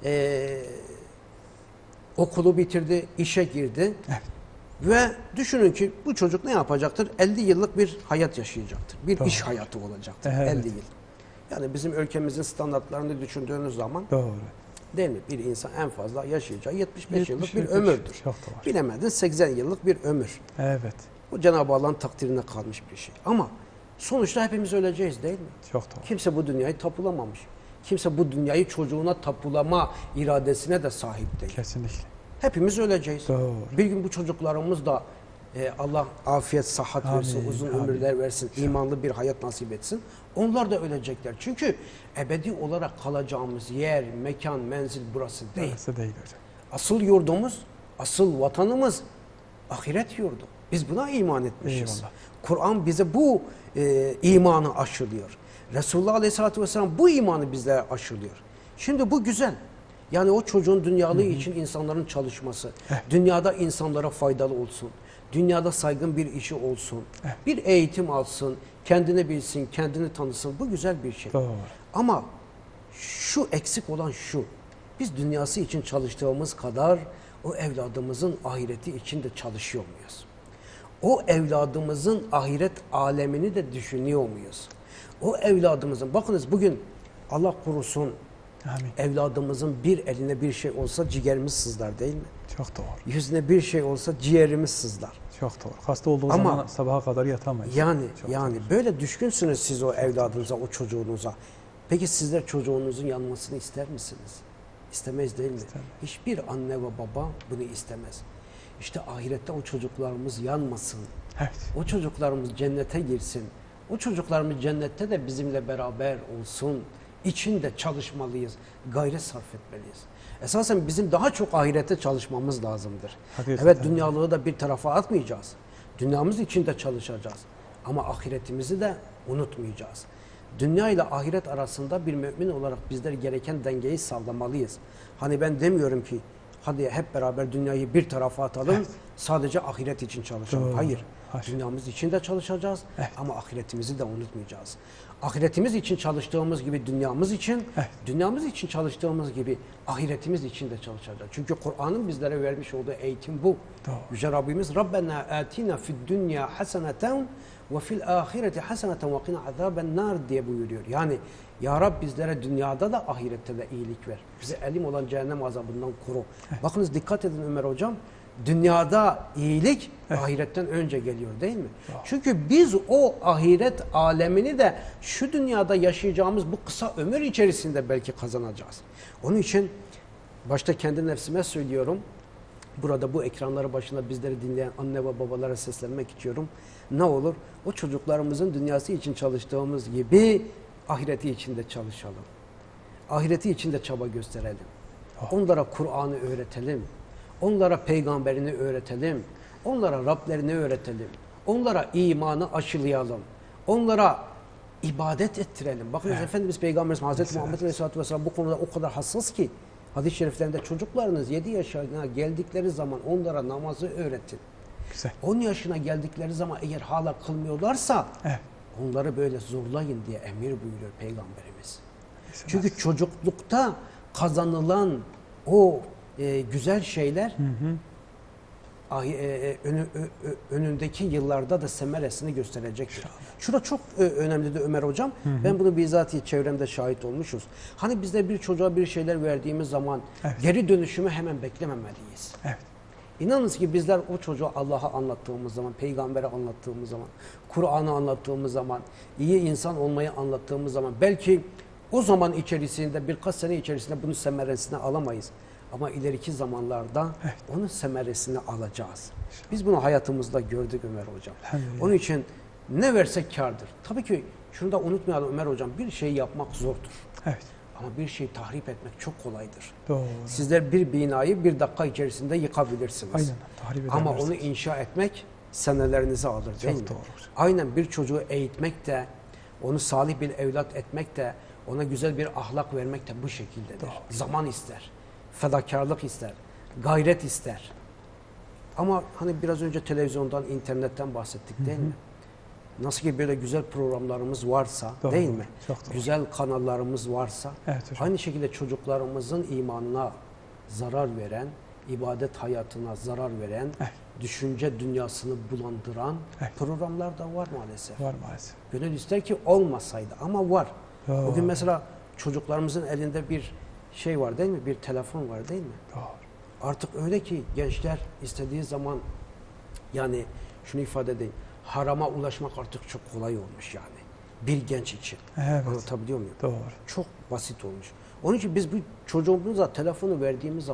okulu bitirdi, işe girdi. Evet. Ve düşünün ki bu çocuk ne yapacaktır? 50 yıllık bir hayat yaşayacaktır. Bir Doğru. iş hayatı olacaktır. Evet. 50 yıl. Yani bizim ülkemizin standartlarını düşündüğünüz zaman doğru. Değil mi? Bir insan en fazla yaşayacağı 75 yıllık bir ömürdür. Çok doğru. Bilemedin 80 yıllık bir ömür. Evet. Bu Cenab-ı Allah'ın takdirine kalmış bir şey. Ama sonuçta hepimiz öleceğiz değil mi? Çok doğru. Kimse bu dünyayı tapulamamış. Kimse bu dünyayı çocuğuna tapulama iradesine de sahip değil. Kesinlikle. Hepimiz öleceğiz. Doğru. Bir gün bu çocuklarımız da Allah afiyet, sıhhat versin, Amin, uzun amin. ömürler versin, imanlı bir hayat nasip etsin. Onlar da ölecekler. Çünkü ebedi olarak kalacağımız yer, mekan, menzil burası değil. Burası değil hocam. Asıl yurdumuz, asıl vatanımız ahiret yurdu. Biz buna iman etmişiz. Eyvallah. Kur'an bize bu imanı aşılıyor. Resulullah Aleyhisselatü Vesselam bu imanı bizlere aşılıyor. Şimdi bu güzel. Yani o çocuğun dünyalığı için insanların çalışması, dünyada insanlara faydalı olsun, dünyada saygın bir işi olsun, bir eğitim alsın, kendini bilsin, kendini tanısın. Bu güzel bir şey. Doğru. Ama şu eksik olan şu, biz dünyası için çalıştığımız kadar o evladımızın ahireti için de çalışıyor muyuz? O evladımızın ahiret alemini de düşünüyor muyuz? O evladımızın, bakınız bugün Allah korusun, Amin. evladımızın bir eline bir şey olsa ciğerimiz sızlar değil mi? Çok doğru. Yüzüne bir şey olsa ciğerimiz sızlar. Çok doğru. Hasta olduğu Ama zaman sabaha kadar yatamayız. Yani Çok yani doğru. böyle düşkünsünüz siz o evladınıza, o çocuğunuza. Peki sizler çocuğunuzun yanmasını ister misiniz? İstemeyiz değil mi? İstemem. Hiçbir anne ve baba bunu istemez. İşte ahirette o çocuklarımız yanmasın. Evet. O çocuklarımız cennete girsin. O çocuklarımız cennette de bizimle beraber olsun. İçinde çalışmalıyız. Gayret sarf etmeliyiz. Esasen bizim daha çok ahirete çalışmamız lazımdır. Hakikaten. Evet, dünyalığı da bir tarafa atmayacağız. Dünyamız için de çalışacağız. Ama ahiretimizi de unutmayacağız. Dünya ile ahiret arasında bir mümin olarak bizler gereken dengeyi sağlamalıyız. Hani ben demiyorum ki hadi hep beraber dünyayı bir tarafa atalım, Evet. sadece ahiret için çalışalım. Doğru. Hayır. Hayır. Dünyamız için de çalışacağız, Evet. ama ahiretimizi de unutmayacağız. Ahiretimiz için çalıştığımız gibi dünyamız için, Evet. dünyamız için çalıştığımız gibi ahiretimiz için de çalışacağız. Çünkü Kur'an'ın bizlere vermiş olduğu eğitim bu. Doğru. Yüce Rabbimiz Rabbena atina fid dünya haseneten ve fil ahireti haseneten ve qina azaben nar diye buyuruyor. Yani ya Rab bizlere dünyada da ahirette de iyilik ver. Bize elim olan cehennem azabından koru. Bakınız dikkat edin Ömer hocam. Dünyada iyilik ahiretten önce geliyor değil mi? Çünkü biz o ahiret alemini de şu dünyada yaşayacağımız bu kısa ömür içerisinde belki kazanacağız. Onun için başta kendi nefsime söylüyorum. Burada bu ekranları başında bizleri dinleyen anne ve babalara seslenmek istiyorum. Ne olur o çocuklarımızın dünyası için çalıştığımız gibi ahireti için de çalışalım. Ahireti için de çaba gösterelim. Onlara Kur'an'ı öğretelim. Onlara peygamberini öğretelim. Onlara Rablerini öğretelim. Onlara imanı aşılayalım. Onlara ibadet ettirelim. Bakınız Efendimiz Peygamberimiz Hazreti Muhammed Aleyhisselatü Vesselam bu konuda o kadar hassas ki hadis-i şeriflerinde çocuklarınız 7 yaşına geldikleri zaman onlara namazı öğretin. Güzel. 10 yaşına geldikleri zaman eğer hala kılmıyorlarsa Evet. onları böyle zorlayın diye emir buyuruyor Peygamberimiz. Çünkü çocuklukta kazanılan o güzel şeyler önündeki yıllarda da semeresini gösterecektir. Şurada çok önemlidir Ömer hocam. Ben bunu bizzat çevremde şahit olmuşuz. Hani bizde bir çocuğa bir şeyler verdiğimiz zaman geri dönüşümü hemen beklememeliyiz. Evet. İnanınız ki bizler o çocuğa Allah'a anlattığımız zaman, peygambere anlattığımız zaman, Kur'an'ı anlattığımız zaman, iyi insan olmayı anlattığımız zaman belki o zaman içerisinde birkaç sene içerisinde bunun semeresini alamayız. Ama ileriki zamanlarda onun semeresini alacağız. Biz bunu hayatımızda gördük Ömer hocam. Onun için ne versek kârdır. Tabii ki şunu da unutmayalım Ömer hocam, bir şey yapmak zordur. Evet. Ama bir şeyi tahrip etmek çok kolaydır. Doğru. Sizler bir binayı bir dakika içerisinde yıkabilirsiniz. Aynen. Tahrip Ama edemezsiniz. onu inşa etmek senelerinizi alır değil mi? Çok doğru. Aynen bir çocuğu eğitmek de, onu salih bir evlat etmek de, ona güzel bir ahlak vermek de bu şekildedir. Doğru. Zaman ister, fedakarlık ister, gayret ister. Ama hani biraz önce televizyondan, internetten bahsettik değil mi? Nasıl ki böyle güzel programlarımız varsa Doğru. değil mi? Çok doğru. Güzel kanallarımız varsa, Evet hocam. aynı şekilde çocuklarımızın imanına zarar veren, ibadet hayatına zarar veren, düşünce dünyasını bulandıran programlar da var maalesef. Var maalesef. Gönül ister ki olmasaydı ama var. Doğru. Bugün mesela çocuklarımızın elinde bir şey var değil mi? Bir telefon var değil mi? Doğru. Artık öyle ki gençler istediği zaman, yani şunu ifade edeyim, harama ulaşmak artık çok kolay olmuş yani. Bir genç için. Evet. Anlatabiliyor muyum? Doğru. Çok basit olmuş. Onun için biz bu çocuğumuza telefonu verdiğimiz zaman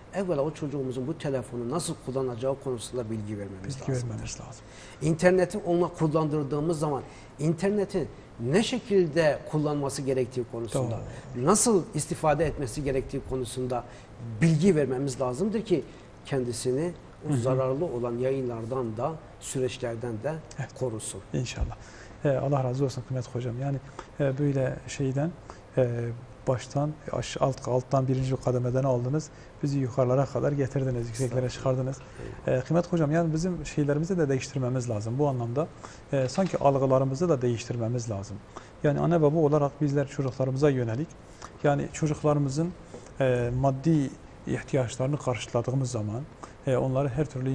evvela o çocuğumuzun bu telefonu nasıl kullanacağı konusunda bilgi vermemiz lazım. lazım. İnterneti ona kullandırdığımız zaman interneti ne şekilde kullanması gerektiği konusunda, nasıl istifade etmesi gerektiği konusunda bilgi vermemiz lazımdır ki kendisini o zararlı olan yayınlardan da, süreçlerden de korusun. İnşallah. Allah razı olsun kıymetli hocam. Yani böyle şeyden baştan alttan birinci kademeden aldınız. Bizi yukarılara kadar getirdiniz, yükseklere çıkardınız. Kıymetli hocam, yani bizim şeylerimizi de değiştirmemiz lazım. Bu anlamda sanki algılarımızı da değiştirmemiz lazım. Yani anne baba olarak bizler çocuklarımıza yönelik, yani çocuklarımızın maddi ihtiyaçlarını karşıladığımız zaman, onları her türlü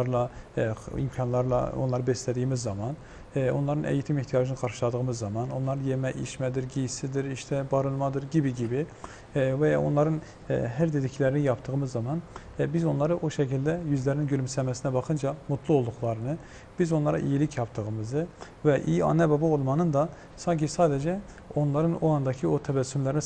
imkanlarla onları beslediğimiz zaman, onların eğitim ihtiyacını karşıladığımız zaman, onların yeme, içmedir, giysidir, işte barınmadır gibi ve onların her dediklerini yaptığımız zaman biz onları o şekilde yüzlerinin gülümsemesine bakınca mutlu olduklarını, biz onlara iyilik yaptığımızı ve iyi anne baba olmanın da sanki sadece onların o andaki o tebessümlerini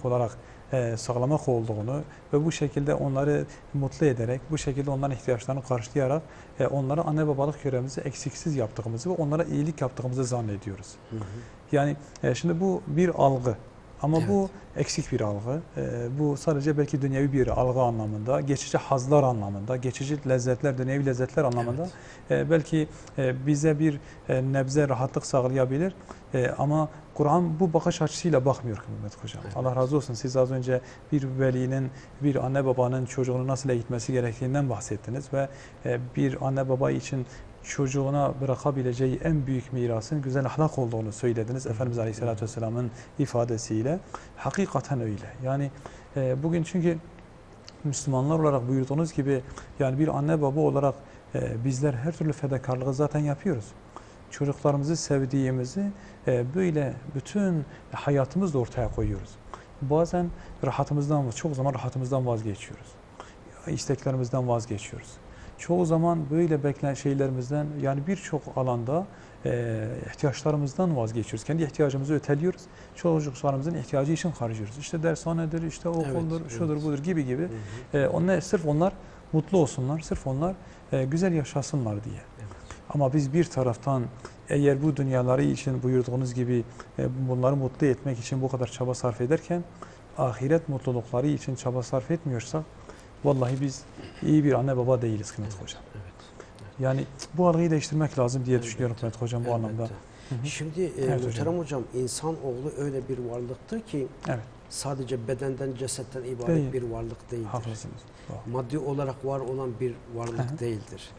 sağlamak olduğunu ve bu şekilde onları mutlu ederek, bu şekilde onların ihtiyaçlarını karşılayarak onlara anne babalık görevimizi eksiksiz yaptığımızı ve onlara iyilik yaptığımızı zannediyoruz. Yani şimdi bu bir algı ama bu eksik bir algı. Bu sadece belki dünyevi bir algı anlamında, geçici hazlar anlamında, geçici lezzetler, dünyevi lezzetler anlamında belki bize bir nebze rahatlık sağlayabilir ama Kur'an bu bakış açısıyla bakmıyor kıymetli hocam. Allah razı olsun. Siz az önce bir velinin, bir anne babanın çocuğunu nasıl eğitmesi gerektiğinden bahsettiniz ve bir anne baba için çocuğuna bırakabileceği en büyük mirasın güzel ahlak olduğunu söylediniz. Efendimiz Aleyhisselatü Vesselam'ın ifadesiyle. Hakikaten öyle. Yani bugün çünkü Müslümanlar olarak buyurduğunuz gibi yani bir anne baba olarak bizler her türlü fedakarlığı zaten yapıyoruz. Çocuklarımızı sevdiğimizi böyle bütün hayatımızla ortaya koyuyoruz. Bazen çok zaman rahatımızdan vazgeçiyoruz. İsteklerimizden vazgeçiyoruz. Çoğu zaman böyle beklenen şeylerimizden, yani birçok alanda ihtiyaçlarımızdan vazgeçiyoruz. Kendi ihtiyacımızı öteliyoruz. Çocuklarımızın ihtiyacı için harcıyoruz. İşte dershanedir, işte okuldur, şudur budur gibi. Sırf onlar mutlu olsunlar, sırf onlar güzel yaşasınlar diye. Ama biz bir taraftan eğer bu dünyaları için buyurduğunuz gibi bunları mutlu etmek için bu kadar çaba sarf ederken ahiret mutlulukları için çaba sarf etmiyorsak vallahi biz iyi bir anne baba değiliz kıymetli hocam. Yani bu algıyı değiştirmek lazım diye düşünüyorum kıymetli hocam bu anlamda. Şimdi muhterem hocam, insanoğlu öyle bir varlıktır ki sadece bedenden, cesetten ibaret bir varlık değildir. Haklısınız. Maddi olarak var olan bir varlık değildir.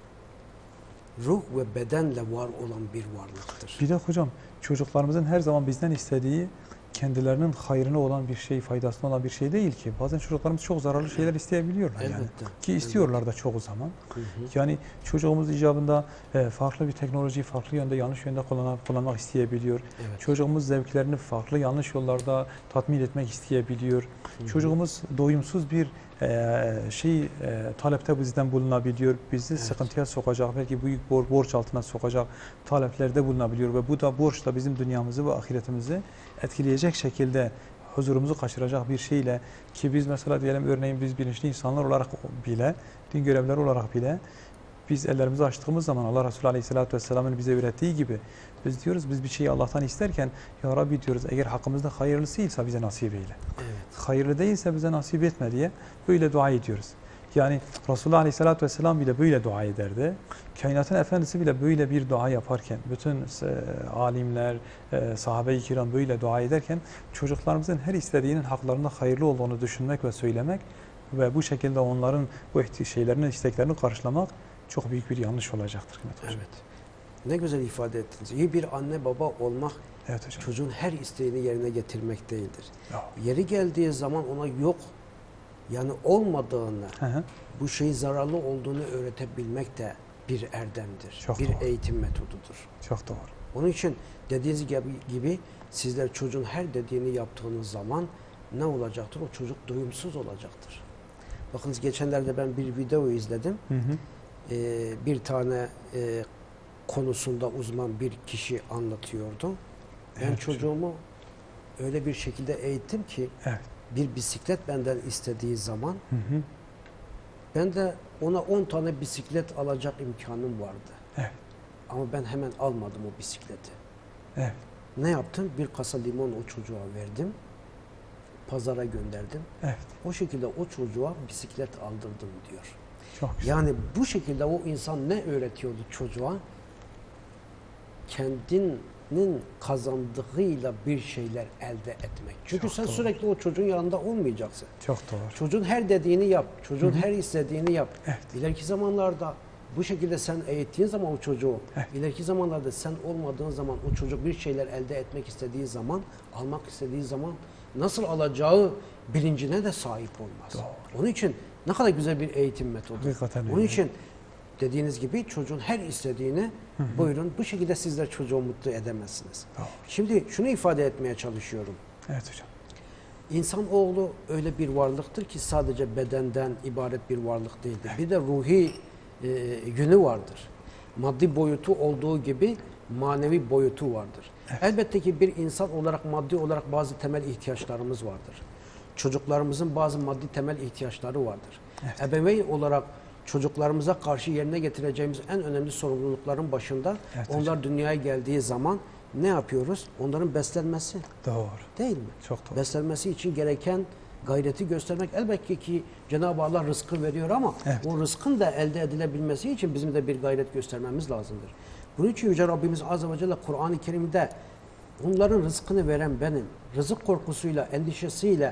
Ruh ve bedenle var olan bir varlıktır. Bir de hocam çocuklarımızın her zaman bizden istediği kendilerinin hayrına olan bir şey, faydasına olan bir şey değil ki. Bazen çocuklarımız çok zararlı şeyler isteyebiliyorlar yani. Ki istiyorlar da çoğu zaman. Yani çocuğumuz icabında farklı bir teknolojiyi farklı yönde, yanlış yönde kullanmak isteyebiliyor. Çocuğumuz zevklerini farklı, yanlış yollarda tatmin etmek isteyebiliyor. Çocuğumuz doyumsuz bir talepte bizden bulunabiliyor. Bizi sıkıntıya sokacak, belki büyük borç altına sokacak taleplerde bulunabiliyor ve bu da borçla bizim dünyamızı ve ahiretimizi etkileyecek şekilde huzurumuzu kaçıracak bir şeyle, ki biz mesela diyelim örneğin biz bilinçli insanlar olarak bile, din görevlileri olarak bile biz ellerimizi açtığımız zaman Allah Resulü Aleyhisselatü Vesselam'ın bize öğrettiği gibi biz diyoruz, biz bir şeyi Allah'tan isterken Ya Rabbi diyoruz, eğer hakkımızda hayırlısıysa bize nasip eyle. Hayırlı değilse bize nasip etme diye böyle dua ediyoruz. Yani Resulullah Aleyhisselatü Vesselam bile böyle dua ederdi. Kainatın Efendisi bile böyle bir dua yaparken, bütün alimler, sahabe-i kiram böyle dua ederken çocuklarımızın her istediğinin haklarında hayırlı olduğunu düşünmek ve söylemek ve bu şekilde onların bu isteklerini karşılamak çok büyük bir yanlış olacaktır. Ne güzel ifade ettiniz. İyi bir anne baba olmak çocuğun her isteğini yerine getirmek değildir. Yeri geldiği zaman ona yok, yani olmadığını, bu şeyin zararlı olduğunu öğretebilmek de bir erdemdir. Bir eğitim metodudur. Çok doğru. Onun için dediğiniz gibi sizler çocuğun her dediğini yaptığınız zaman ne olacaktır? O çocuk doyumsuz olacaktır. Bakınız geçenlerde ben bir video izledim. Bir tane konusunda uzman bir kişi anlatıyordu. Ben çocuğumu öyle bir şekilde eğittim ki bir bisiklet benden istediği zaman Ben de ona 10 tane bisiklet alacak imkanım vardı. Evet. Ama ben hemen almadım o bisikleti. Evet. Ne yaptım? Bir kasa limon o çocuğa verdim. Pazara gönderdim. Evet. O şekilde o çocuğa bisiklet aldırdım diyor. Çok güzel. Yani bu şekilde o insan ne öğretiyordu çocuğa? Kendinin kazandığıyla bir şeyler elde etmek. Çünkü Çok sen doğru. sürekli o çocuğun yanında olmayacaksın. Çok doğru. Çocuğun her dediğini yap. Çocuğun her istediğini yap. Evet. İleriki zamanlarda bu şekilde sen eğittiğin zaman o çocuğu, Evet. ileriki zamanlarda sen olmadığın zaman o çocuk bir şeyler elde etmek istediği zaman, almak istediği zaman nasıl alacağı bilincine de sahip olmaz. Doğru. Onun için ne kadar güzel bir eğitim metodu. Hakikaten Onun öyle. için dediğiniz gibi çocuğun her istediğini buyurun bu şekilde sizler çocuğu mutlu edemezsiniz. Doğru. Şimdi şunu ifade etmeye çalışıyorum. Evet hocam. İnsanoğlu öyle bir varlıktır ki sadece bedenden ibaret bir varlık değildir. Bir de ruhi yönü vardır. Maddi boyutu olduğu gibi manevi boyutu vardır. Evet. Elbette ki bir insan olarak maddi olarak bazı temel ihtiyaçlarımız vardır. Çocuklarımızın bazı maddi temel ihtiyaçları vardır. Evet. Ebeveyn olarak çocuklarımıza karşı yerine getireceğimiz en önemli sorumlulukların başında Evet onlar hocam. dünyaya geldiği zaman ne yapıyoruz? Onların beslenmesi Doğru. değil mi? Çok doğru. Beslenmesi için gereken gayreti göstermek elbette ki Cenab-ı Allah rızkı veriyor ama Evet. o rızkın da elde edilebilmesi için bizim de bir gayret göstermemiz lazımdır. Bunun için Yüce Rabbimiz Azze ve Celle Kur'an-ı Kerim'de onların rızkını veren benim, rızık korkusuyla, endişesiyle,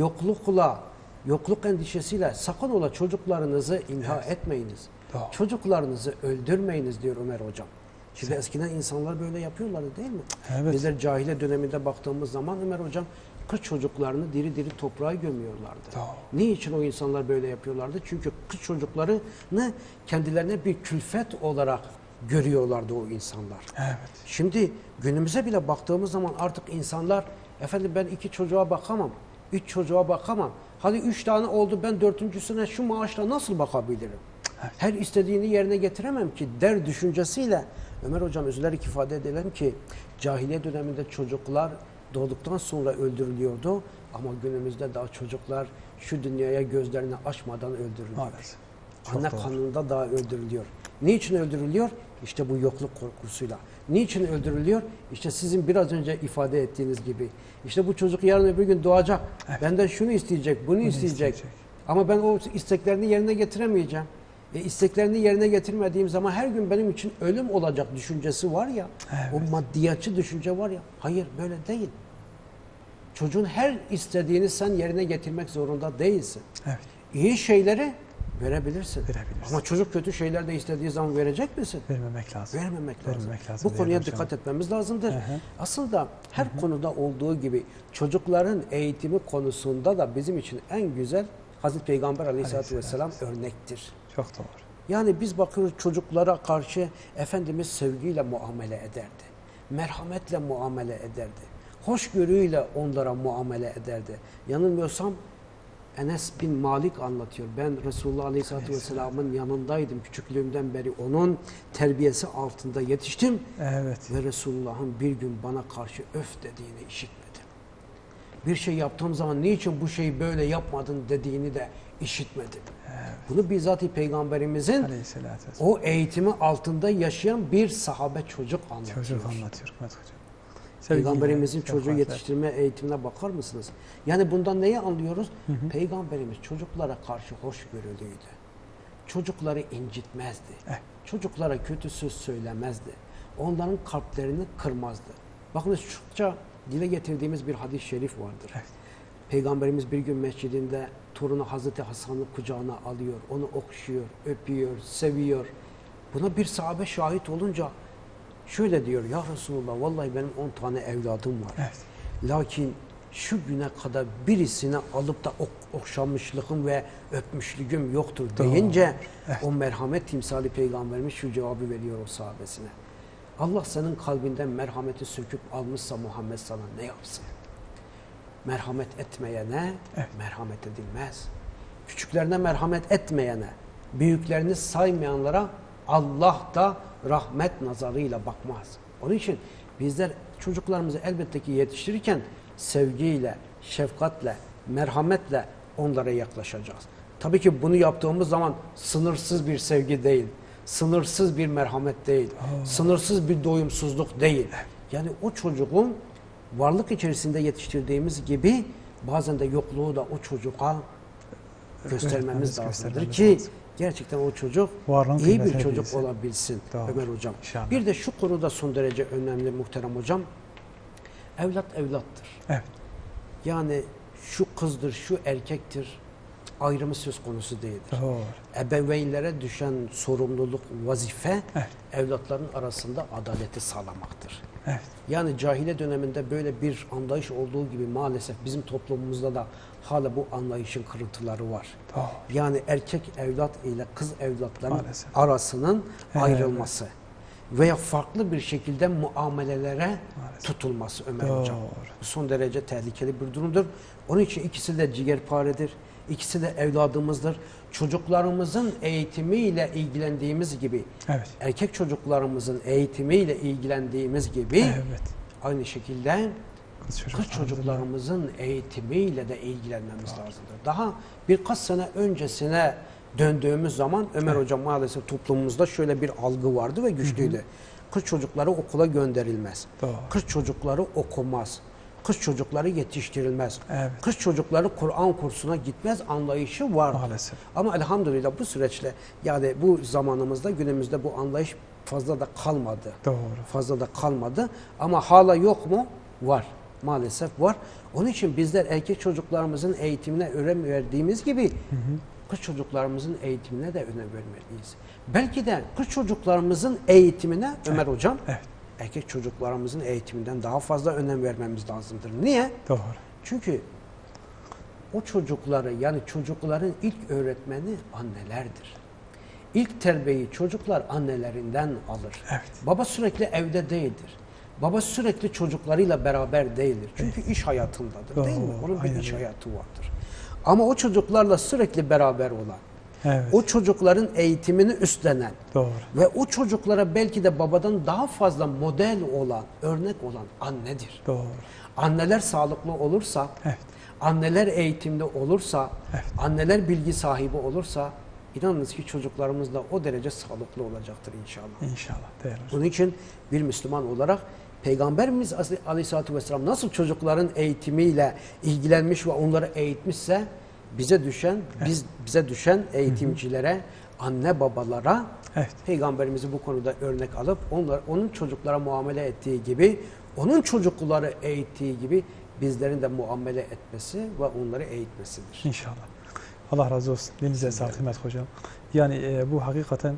yokluk endişesiyle sakın ola çocuklarınızı imha etmeyiniz. Doğru. Çocuklarınızı öldürmeyiniz diyor Ömer Hocam. Şimdi eskiden insanlar böyle yapıyorlardı değil mi? Evet. Bizler cahiliye döneminde baktığımız zaman Ömer Hocam kız çocuklarını diri diri toprağa gömüyorlardı. Doğru. Niçin o insanlar böyle yapıyorlardı? Çünkü kız çocuklarını kendilerine bir külfet olarak görüyorlardı o insanlar. Evet. Şimdi günümüze bile baktığımız zaman artık insanlar efendim ben 2 çocuğa bakamam, 3 çocuğa bakamam. Hadi 3 tane oldu ben 4.'süne şu maaşla nasıl bakabilirim? Evet. Her istediğini yerine getiremem ki der düşüncesiyle Ömer Hocam üzülerek ifade edelim ki cahiliye döneminde çocuklar doğduktan sonra öldürülüyordu ama günümüzde daha çocuklar şu dünyaya gözlerini açmadan öldürülüyor. Maalesef. Çok Anne doğru. kanında daha öldürülüyor. Niçin öldürülüyor? İşte bu yokluk korkusuyla. Niçin öldürülüyor? İşte sizin biraz önce ifade ettiğiniz gibi. İşte bu çocuk yarın öbür gün doğacak. Evet. Benden şunu isteyecek, bunu isteyecek. Ama ben o isteklerini yerine getiremeyeceğim. İsteklerini yerine getirmediğim zaman her gün benim için ölüm olacak düşüncesi var ya. Evet. O maddiyatçı düşünce var ya. Hayır böyle değil. Çocuğun her istediğini sen yerine getirmek zorunda değilsin. Evet. İyi şeyleri verebilirsin. Verebilirsin. Ama çocuk kötü şeyler de istediği zaman verecek misin? Vermemek lazım. Vermemek lazım. Vermemek lazım Bu konuya değerli hocam. dikkat etmemiz lazımdır. Hı hı. Aslında her konuda olduğu gibi çocukların eğitimi konusunda da bizim için en güzel Hazreti Peygamber Aleyhisselatü Vesselam örnektir. Çok doğru. Yani biz bakıyoruz çocuklara karşı Efendimiz sevgiyle muamele ederdi. Merhametle muamele ederdi. Hoşgörüyle onlara muamele ederdi. Yanılmıyorsam Enes bin Malik anlatıyor. Ben Resulullah Aleyhisselatü Vesselam'ın yanındaydım. Küçüklüğümden beri onun terbiyesi altında yetiştim. Evet. Ve Resulullah'ın bir gün bana karşı öf dediğini işitmedim. Bir şey yaptığım zaman niçin bu şeyi böyle yapmadın dediğini de işitmedim. Evet. Bunu bizzat Peygamberimizin Aleyhisselatü vesselam. o eğitimi altında yaşayan bir sahabe çocuk anlatıyor. Çocuk anlatıyor Hikmet hocam. Peygamberimizin Sevgiyle, çocuğu şefkatle. yetiştirme eğitimine bakar mısınız? Yani bundan neyi anlıyoruz? Peygamberimiz çocuklara karşı hoşgörülüydü. Çocukları incitmezdi. Çocuklara kötü söz söylemezdi. Onların kalplerini kırmazdı. Bakın çokça dile getirdiğimiz bir hadis-i şerif vardır. Evet. Peygamberimiz bir gün mescidinde torunu Hazreti Hasan'ı kucağına alıyor, onu okşuyor, öpüyor, seviyor. Buna bir sahabe şahit olunca şöyle diyor, ya Resulullah vallahi benim 10 tane evladım var. Evet. Lakin şu güne kadar birisini alıp da okşamışlığım ve öpmüşlüğüm yoktur deyince Evet. o merhamet timsali Peygamberimiz şu cevabı veriyor o sahabesine. Allah senin kalbinden merhameti söküp almışsa Muhammed sana ne yapsın? Merhamet etmeyene merhamet edilmez. Küçüklerine merhamet etmeyene, büyüklerini saymayanlara Allah da rahmet nazarıyla bakmaz. Onun için bizler çocuklarımızı elbette ki yetiştirirken sevgiyle, şefkatle, merhametle onlara yaklaşacağız. Tabii ki bunu yaptığımız zaman sınırsız bir sevgi değil, sınırsız bir merhamet değil, sınırsız bir doyumsuzluk değil. Yani o çocuğun varlık içerisinde yetiştirdiğimiz gibi bazen de yokluğu da o çocuğa göstermemiz lazımdır ki gerçekten o çocuk iyi bir çocuk olabilsin. Doğru. Ömer Hocam. İnşallah. Bir de şu konuda son derece önemli muhterem hocam. Evlat evlattır. Evet. Yani şu kızdır, şu erkektir ayrımı söz konusu değildir. Doğru. Ebeveynlere düşen sorumluluk, vazife evet. evlatların arasında adaleti sağlamaktır. Evet. Yani cahiliye döneminde böyle bir anlayış olduğu gibi maalesef bizim toplumumuzda da hala bu anlayışın kırıntıları var. Doğru. Yani erkek evlat ile kız evlatların maalesef arasının ayrılması veya farklı bir şekilde muamelelere maalesef tutulması Ömer Doğru. Hocam. Bu son derece tehlikeli bir durumdur. Onun için ikisi de ciğerparedir. İkisi de evladımızdır. Çocuklarımızın eğitimiyle ilgilendiğimiz gibi, evet. erkek çocuklarımızın eğitimiyle ilgilendiğimiz gibi, evet. aynı şekilde kız çocuklarımızın eğitimiyle de ilgilenmemiz lazımdır. Daha birkaç sene öncesine döndüğümüz zaman Ömer Hocam maalesef toplumumuzda şöyle bir algı vardı ve güçlüydü. Kız çocukları okula gönderilmez. Doğru. Kız çocukları okumaz. Kız çocukları yetiştirilmez. Evet. Kız çocukları Kur'an kursuna gitmez anlayışı var. Maalesef. Ama elhamdülillah bu süreçle yani bu zamanımızda günümüzde bu anlayış fazla da kalmadı. Doğru. Fazla da kalmadı. Ama hala yok mu? Var. Maalesef var. Onun için bizler erkek çocuklarımızın eğitimine önem verdiğimiz gibi kız çocuklarımızın eğitimine de önem vermeliyiz. Belki de kız çocuklarımızın eğitimine Ömer Hocam erkek çocuklarımızın eğitiminden daha fazla önem vermemiz lazımdır. Niye? Doğru. Çünkü o çocukları yani çocukların ilk öğretmeni annelerdir. İlk terbiyeyi çocuklar annelerinden alır. Evet. Baba sürekli evde değildir. Baba sürekli çocuklarıyla beraber değildir. Çünkü iş hayatındadır değil mi? Onun bir iş hayatı vardır. Ama o çocuklarla sürekli beraber olan, o çocukların eğitimini üstlenen ve o çocuklara belki de babadan daha fazla model olan, örnek olan annedir. Doğru. Anneler sağlıklı olursa, anneler eğitimli olursa, anneler bilgi sahibi olursa, İnanınız ki çocuklarımız da o derece sağlıklı olacaktır inşallah. İnşallah. Değerli. Onun için bir Müslüman olarak Peygamberimiz Aleyhisselatü Vesselam nasıl çocukların eğitimiyle ilgilenmiş ve onları eğitmişse bize düşen eğitimcilere, anne babalara Peygamberimizi bu konuda örnek alıp onun çocuklara muamele ettiği gibi, onun çocukları eğittiği gibi bizlerin de muamele etmesi ve onları eğitmesidir. İnşallah. Allah razı olsun. Dilinize sağlık Hikmet Hocam. Yani bu hakikaten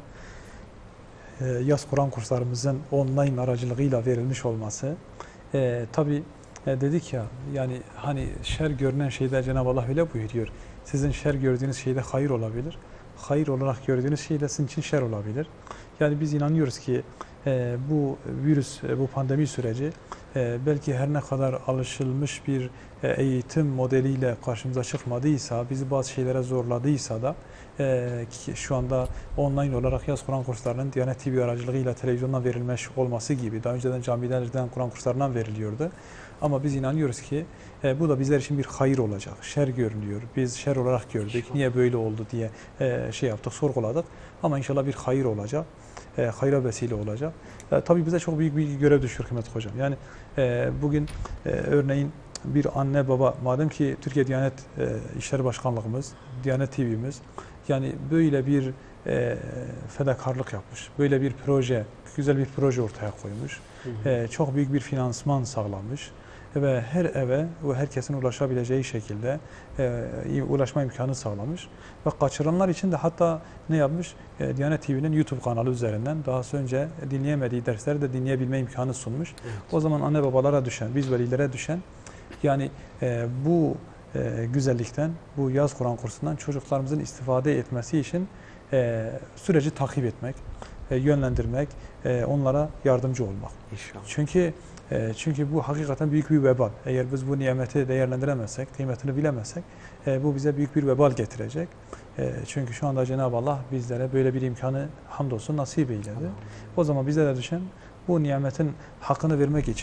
yaz Kur'an kurslarımızın online aracılığıyla verilmiş olması. Tabi dedik ya yani hani şer görünen şeyde Cenab-ı Allah öyle buyuruyor. Sizin şer gördüğünüz şeyde hayır olabilir. Hayır olarak gördüğünüz şey de sizin için şer olabilir. Yani biz inanıyoruz ki bu virüs, bu pandemi süreci belki her ne kadar alışılmış bir eğitim modeliyle karşımıza çıkmadıysa, bizi bazı şeylere zorladıysa da şu anda online olarak yaz Kur'an kurslarının Diyanet TV aracılığıyla televizyondan verilmiş olması gibi, daha önceden camilerden Kur'an kurslarından veriliyordu. Ama biz inanıyoruz ki bu da bizler için bir hayır olacak. Şer görünüyor. Biz şer olarak gördük. Niye böyle oldu diye şey yaptık, sorguladık. Ama inşallah bir hayır olacak. Hayra vesile olacak. Tabii bize çok büyük bir görev düşüyor Hikmet Hocam. Yani bugün örneğin bir anne baba, madem ki Türkiye Diyanet İşleri Başkanlığımız, Diyanet TV'miz yani böyle bir fedakarlık yapmış. Böyle bir proje, güzel bir proje ortaya koymuş. Çok büyük bir finansman sağlamış. Ve her eve ve herkesin ulaşabileceği şekilde ulaşma imkanı sağlamış. Ve kaçıranlar için de hatta ne yapmış? Diyanet TV'nin YouTube kanalı üzerinden daha önce dinleyemediği dersleri de dinleyebilme imkanı sunmuş. Evet. O zaman anne babalara düşen, biz velilere düşen yani bu güzellikten, bu yaz Kur'an kursundan çocuklarımızın istifade etmesi için süreci takip etmek, yönlendirmek, onlara yardımcı olmak. İnşallah. Çünkü bu hakikaten büyük bir vebal. Eğer biz bu nimeti değerlendiremezsek, kıymetini bilemezsek bu bize büyük bir vebal getirecek. Çünkü şu anda Cenab-ı Allah bizlere böyle bir imkanı hamdolsun nasip eyledi. O zaman bize de düşen bu nimetin hakkını vermek için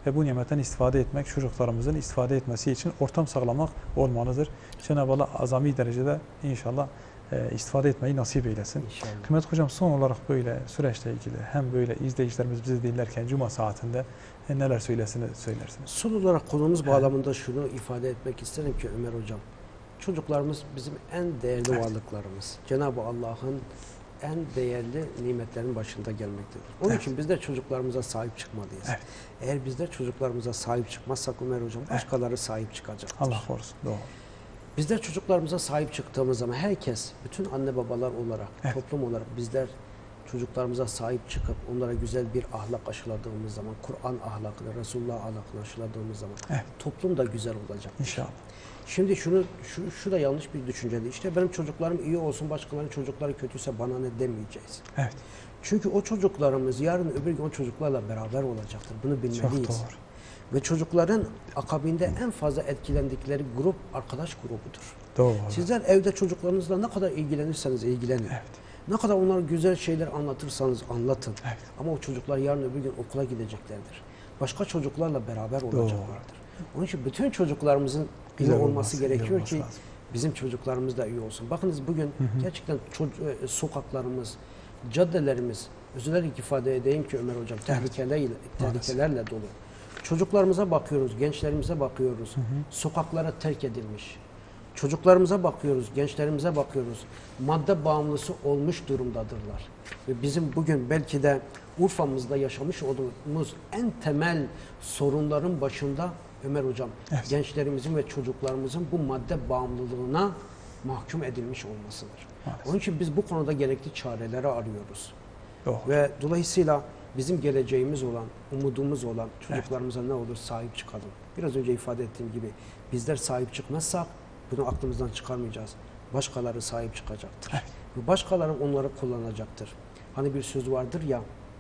ve bu nimetten istifade etmek, çocuklarımızın istifade etmesi için ortam sağlamak olmalıdır. Cenab-ı Allah azami derecede inşallah istifade etmeyi nasip eylesin. İnşallah. Kıymetli hocam, son olarak böyle süreçle ilgili hem böyle izleyicilerimiz bizi dinlerken Cuma saatinde neler söylersiniz? Son olarak konumuz bağlamında şunu ifade etmek isterim ki Ömer Hocam, çocuklarımız bizim en değerli varlıklarımız. Cenab-ı Allah'ın en değerli nimetlerin başında gelmektedir. Onun için biz de çocuklarımıza sahip çıkmalıyız. Evet. Eğer biz de çocuklarımıza sahip çıkmazsak Ömer Hocam, başkaları sahip çıkacaktır. Allah korusun. Doğru. Bizler çocuklarımıza sahip çıktığımız zaman herkes, bütün anne babalar olarak, toplum olarak bizler çocuklarımıza sahip çıkıp onlara güzel bir ahlak aşıladığımız zaman, Kur'an ahlakını, Resulullah ahlakını aşıladığımız zaman toplum da güzel olacak. İnşallah. Şimdi şu da yanlış bir düşünceli. İşte benim çocuklarım iyi olsun, başkalarının çocukları kötüyse bana ne demeyeceğiz. Evet. Çünkü o çocuklarımız yarın öbür gün o çocuklarla beraber olacaktır. Bunu bilmeliyiz. Çok doğru. Ve çocukların akabinde en fazla etkilendikleri grup arkadaş grubudur. Doğru. Sizler evde çocuklarınızla ne kadar ilgilenirseniz ilgilenin. Evet. Ne kadar onlara güzel şeyler anlatırsanız anlatın. Evet. Ama o çocuklar yarın öbür gün okula gideceklerdir. Başka çocuklarla beraber olacaklardır. Onun için bütün çocuklarımızın iyi olması gerekiyor ki bizim çocuklarımız da iyi olsun. Bakınız bugün gerçekten sokaklarımız, caddelerimiz, özellikle ifade edeyim ki Ömer Hocam, tehlikelerle dolu. Çocuklarımıza bakıyoruz, gençlerimize bakıyoruz. Sokaklara terk edilmiş. Çocuklarımıza bakıyoruz, gençlerimize bakıyoruz. Madde bağımlısı olmuş durumdadırlar. Ve bizim bugün belki de Urfa'mızda yaşamış olduğumuz en temel sorunların başında Ömer Hocam, gençlerimizin ve çocuklarımızın bu madde bağımlılığına mahkum edilmiş olmasıdır. Maalesef. Onun için biz bu konuda gerekli çareleri arıyoruz. Doğru. Ve dolayısıyla bizim geleceğimiz olan, umudumuz olan çocuklarımıza ne olur sahip çıkalım. Biraz önce ifade ettiğim gibi bizler sahip çıkmazsak bunu aklımızdan çıkarmayacağız. Başkaları sahip çıkacaktır. Evet. Ve başkaları onları kullanacaktır. Hani bir söz vardır ya,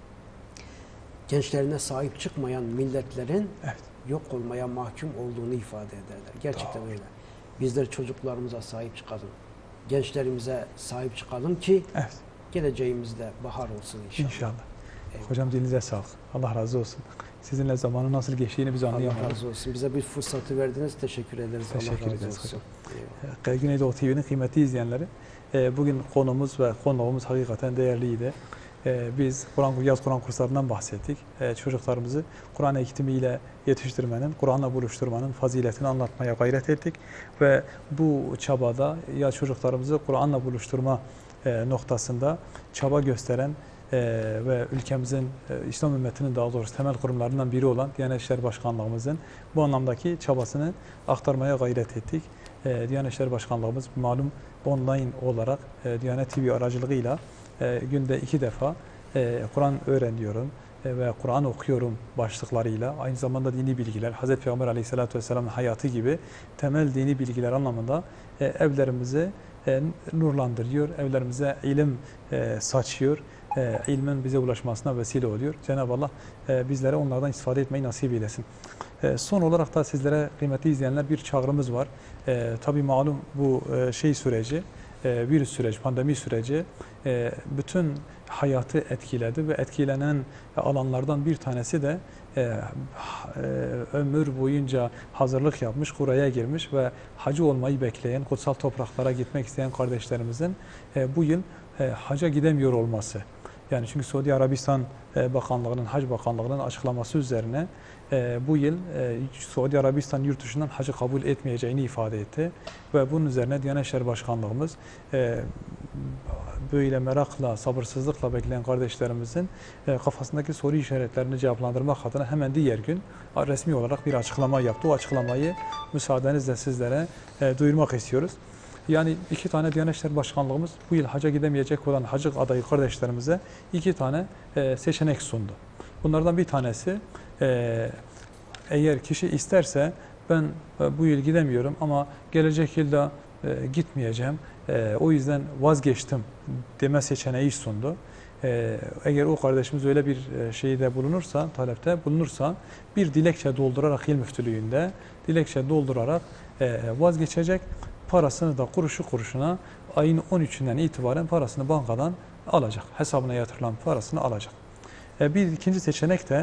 gençlerine sahip çıkmayan milletlerin yok olmaya mahkum olduğunu ifade ederler. Gerçekten öyle. Bizler çocuklarımıza sahip çıkalım. Gençlerimize sahip çıkalım ki geleceğimizde bahar olsun inşallah. İnşallah. Hocam dilinize sağlık. Allah razı olsun. Sizinle zamanın nasıl geçtiğini biz anlayamadık. Allah razı olsun. Bize bir fırsatı verdiniz. Teşekkür ederiz. Teşekkür Allah ederiz razı olsun. hocam. Güneydoğu TV'nin kıymetli izleyenleri, bugün konumuz ve konuğumuz hakikaten değerliydi. Biz yaz Kur'an kurslarından bahsettik. Çocuklarımızı Kur'an eğitimiyle yetiştirmenin, Kur'an'la buluşturmanın faziletini anlatmaya gayret ettik. Ve bu çabada ya çocuklarımızı Kur'an'la buluşturma noktasında çaba gösteren ve ülkemizin, İslam ümmetinin daha doğrusu temel kurumlarından biri olan Diyanet İşleri Başkanlığımızın bu anlamdaki çabasını aktarmaya gayret ettik. Diyanet İşleri Başkanlığımız malum online olarak Diyanet TV aracılığıyla günde 2 defa Kur'an öğreniyorum ve Kur'an okuyorum başlıklarıyla aynı zamanda dini bilgiler, Hz. Peygamber Aleyhisselatü Vesselam'ın hayatı gibi temel dini bilgiler anlamında evlerimizi nurlandırıyor, evlerimize ilim saçıyor, ilmin bize ulaşmasına vesile oluyor. Cenab-ı Allah bizlere onlardan istifade etmeyi nasip eylesin. Son olarak da sizlere kıymetli izleyenler bir çağrımız var. Tabii malum bu süreci, virüs süreci, pandemi süreci bütün hayatı etkiledi ve etkilenen alanlardan bir tanesi de ömür boyunca hazırlık yapmış, kuraya girmiş ve hacı olmayı bekleyen, kutsal topraklara gitmek isteyen kardeşlerimizin bu yıl haca gidemiyor olması. Yani çünkü Suudi Arabistan Bakanlığı'nın, Hac Bakanlığı'nın açıklaması üzerine bu yıl Suudi Arabistan yurt dışından hacı kabul etmeyeceğini ifade etti. Ve bunun üzerine Diyanet İşleri Başkanlığımız böyle merakla, sabırsızlıkla bekleyen kardeşlerimizin kafasındaki soru işaretlerini cevaplandırmak adına hemen diğer gün resmi olarak bir açıklama yaptı. O açıklamayı müsaadenizle sizlere duyurmak istiyoruz. Yani 2 tane Diyanet İşleri Başkanlığımız bu yıl hacca gidemeyecek olan hacı adayı kardeşlerimize 2 tane seçenek sundu. Bunlardan bir tanesi eğer kişi isterse ben bu yıl gidemiyorum ama gelecek yılda gitmeyeceğim, o yüzden vazgeçtim deme seçeneği sundu. Eğer o kardeşimiz öyle bir şeyde bulunursa, talepte bulunursa bir dilekçe doldurarak il müftülüğünde dilekçe doldurarak vazgeçecek. Parasını da kuruşu kuruşuna ayın 13'ünden itibaren parasını bankadan alacak. Hesabına yatırılan parasını alacak. Bir ikinci seçenek de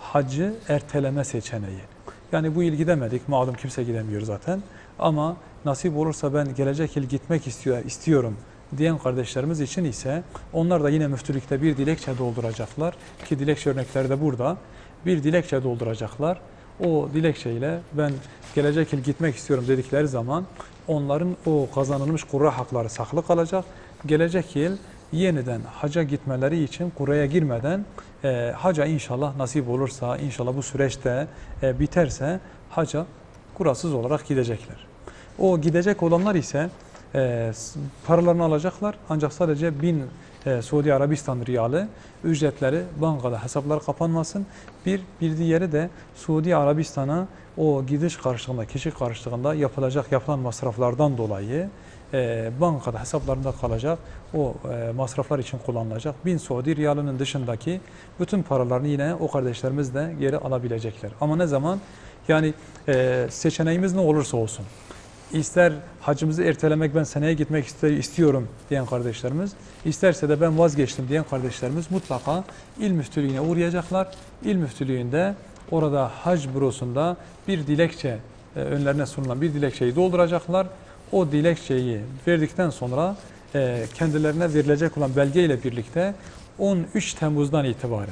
hacı erteleme seçeneği. Yani bu yıl gidemedik, malum kimse gidemiyor zaten. Ama nasip olursa ben gelecek yıl gitmek istiyorum diyen kardeşlerimiz için ise onlar da yine müftülükte bir dilekçe dolduracaklar. Ki dilekçe örnekleri de burada. Bir dilekçe dolduracaklar. O dilekçeyle ben gelecek yıl gitmek istiyorum dedikleri zaman onların o kazanılmış kura hakları saklı kalacak. Gelecek yıl yeniden haca gitmeleri için kuraya girmeden haca inşallah nasip olursa, inşallah bu süreçte biterse haca kurasız olarak gidecekler. O gidecek olanlar ise paralarını alacaklar ancak sadece 1000 Suudi Arabistan riyali ücretleri bankada hesaplar kapanmasın. Bir diğeri de Suudi Arabistan'a o gidiş karşılığında, kişi karşılığında yapılan masraflardan dolayı bankada hesaplarında kalacak o masraflar için kullanılacak 1000 Suudi riyalının dışındaki bütün paralarını yine o kardeşlerimiz de geri alabilecekler. Ama ne zaman? Yani seçeneğimiz ne olursa olsun. İster hacımızı ertelemek, ben seneye gitmek istiyorum diyen kardeşlerimiz, isterse de ben vazgeçtim diyen kardeşlerimiz mutlaka il müftülüğüne uğrayacaklar. İl müftülüğünde orada hac bürosunda bir dilekçe, önlerine sunulan bir dilekçeyi dolduracaklar. O dilekçeyi verdikten sonra kendilerine verilecek olan belge ile birlikte 13 Temmuz'dan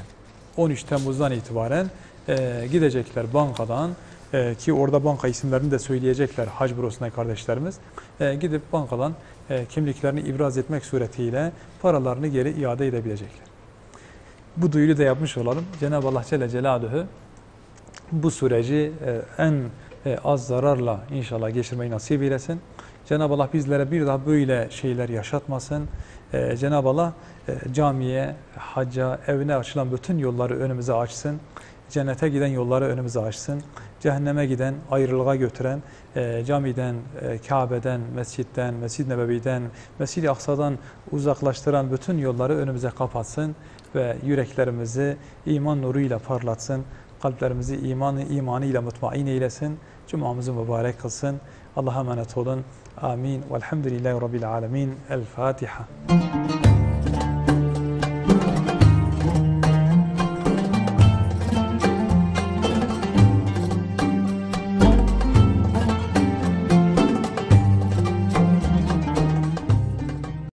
itibaren gidecekler bankadan. Ki orada banka isimlerini de söyleyecekler hac bürosuna kardeşlerimiz. Gidip bankadan kimliklerini ibraz etmek suretiyle paralarını geri iade edebilecekler. Bu duyuru da yapmış olalım. Cenab-ı Allah Celle Celaluhu bu süreci en az zararla inşallah geçirmeyi nasip eylesin. Cenab-ı Allah bizlere bir daha böyle şeyler yaşatmasın. Cenab-ı Allah camiye, hacca, evine açılan bütün yolları önümüze açsın. Cennete giden yolları önümüze açsın. Cehenneme giden, ayrılığa götüren, camiden, Kabe'den, mescitten, Mescid-i Nebevi'den, Mescid-i Aksa'dan uzaklaştıran bütün yolları önümüze kapatsın ve yüreklerimizi iman nuruyla parlatsın. Kalplerimizi imanıyla mutmain eylesin. Cumamızı mübarek kılsın. Allah'a emanet olun. Amin. Velhamdülillahi Rabbil alemin. El Fatiha.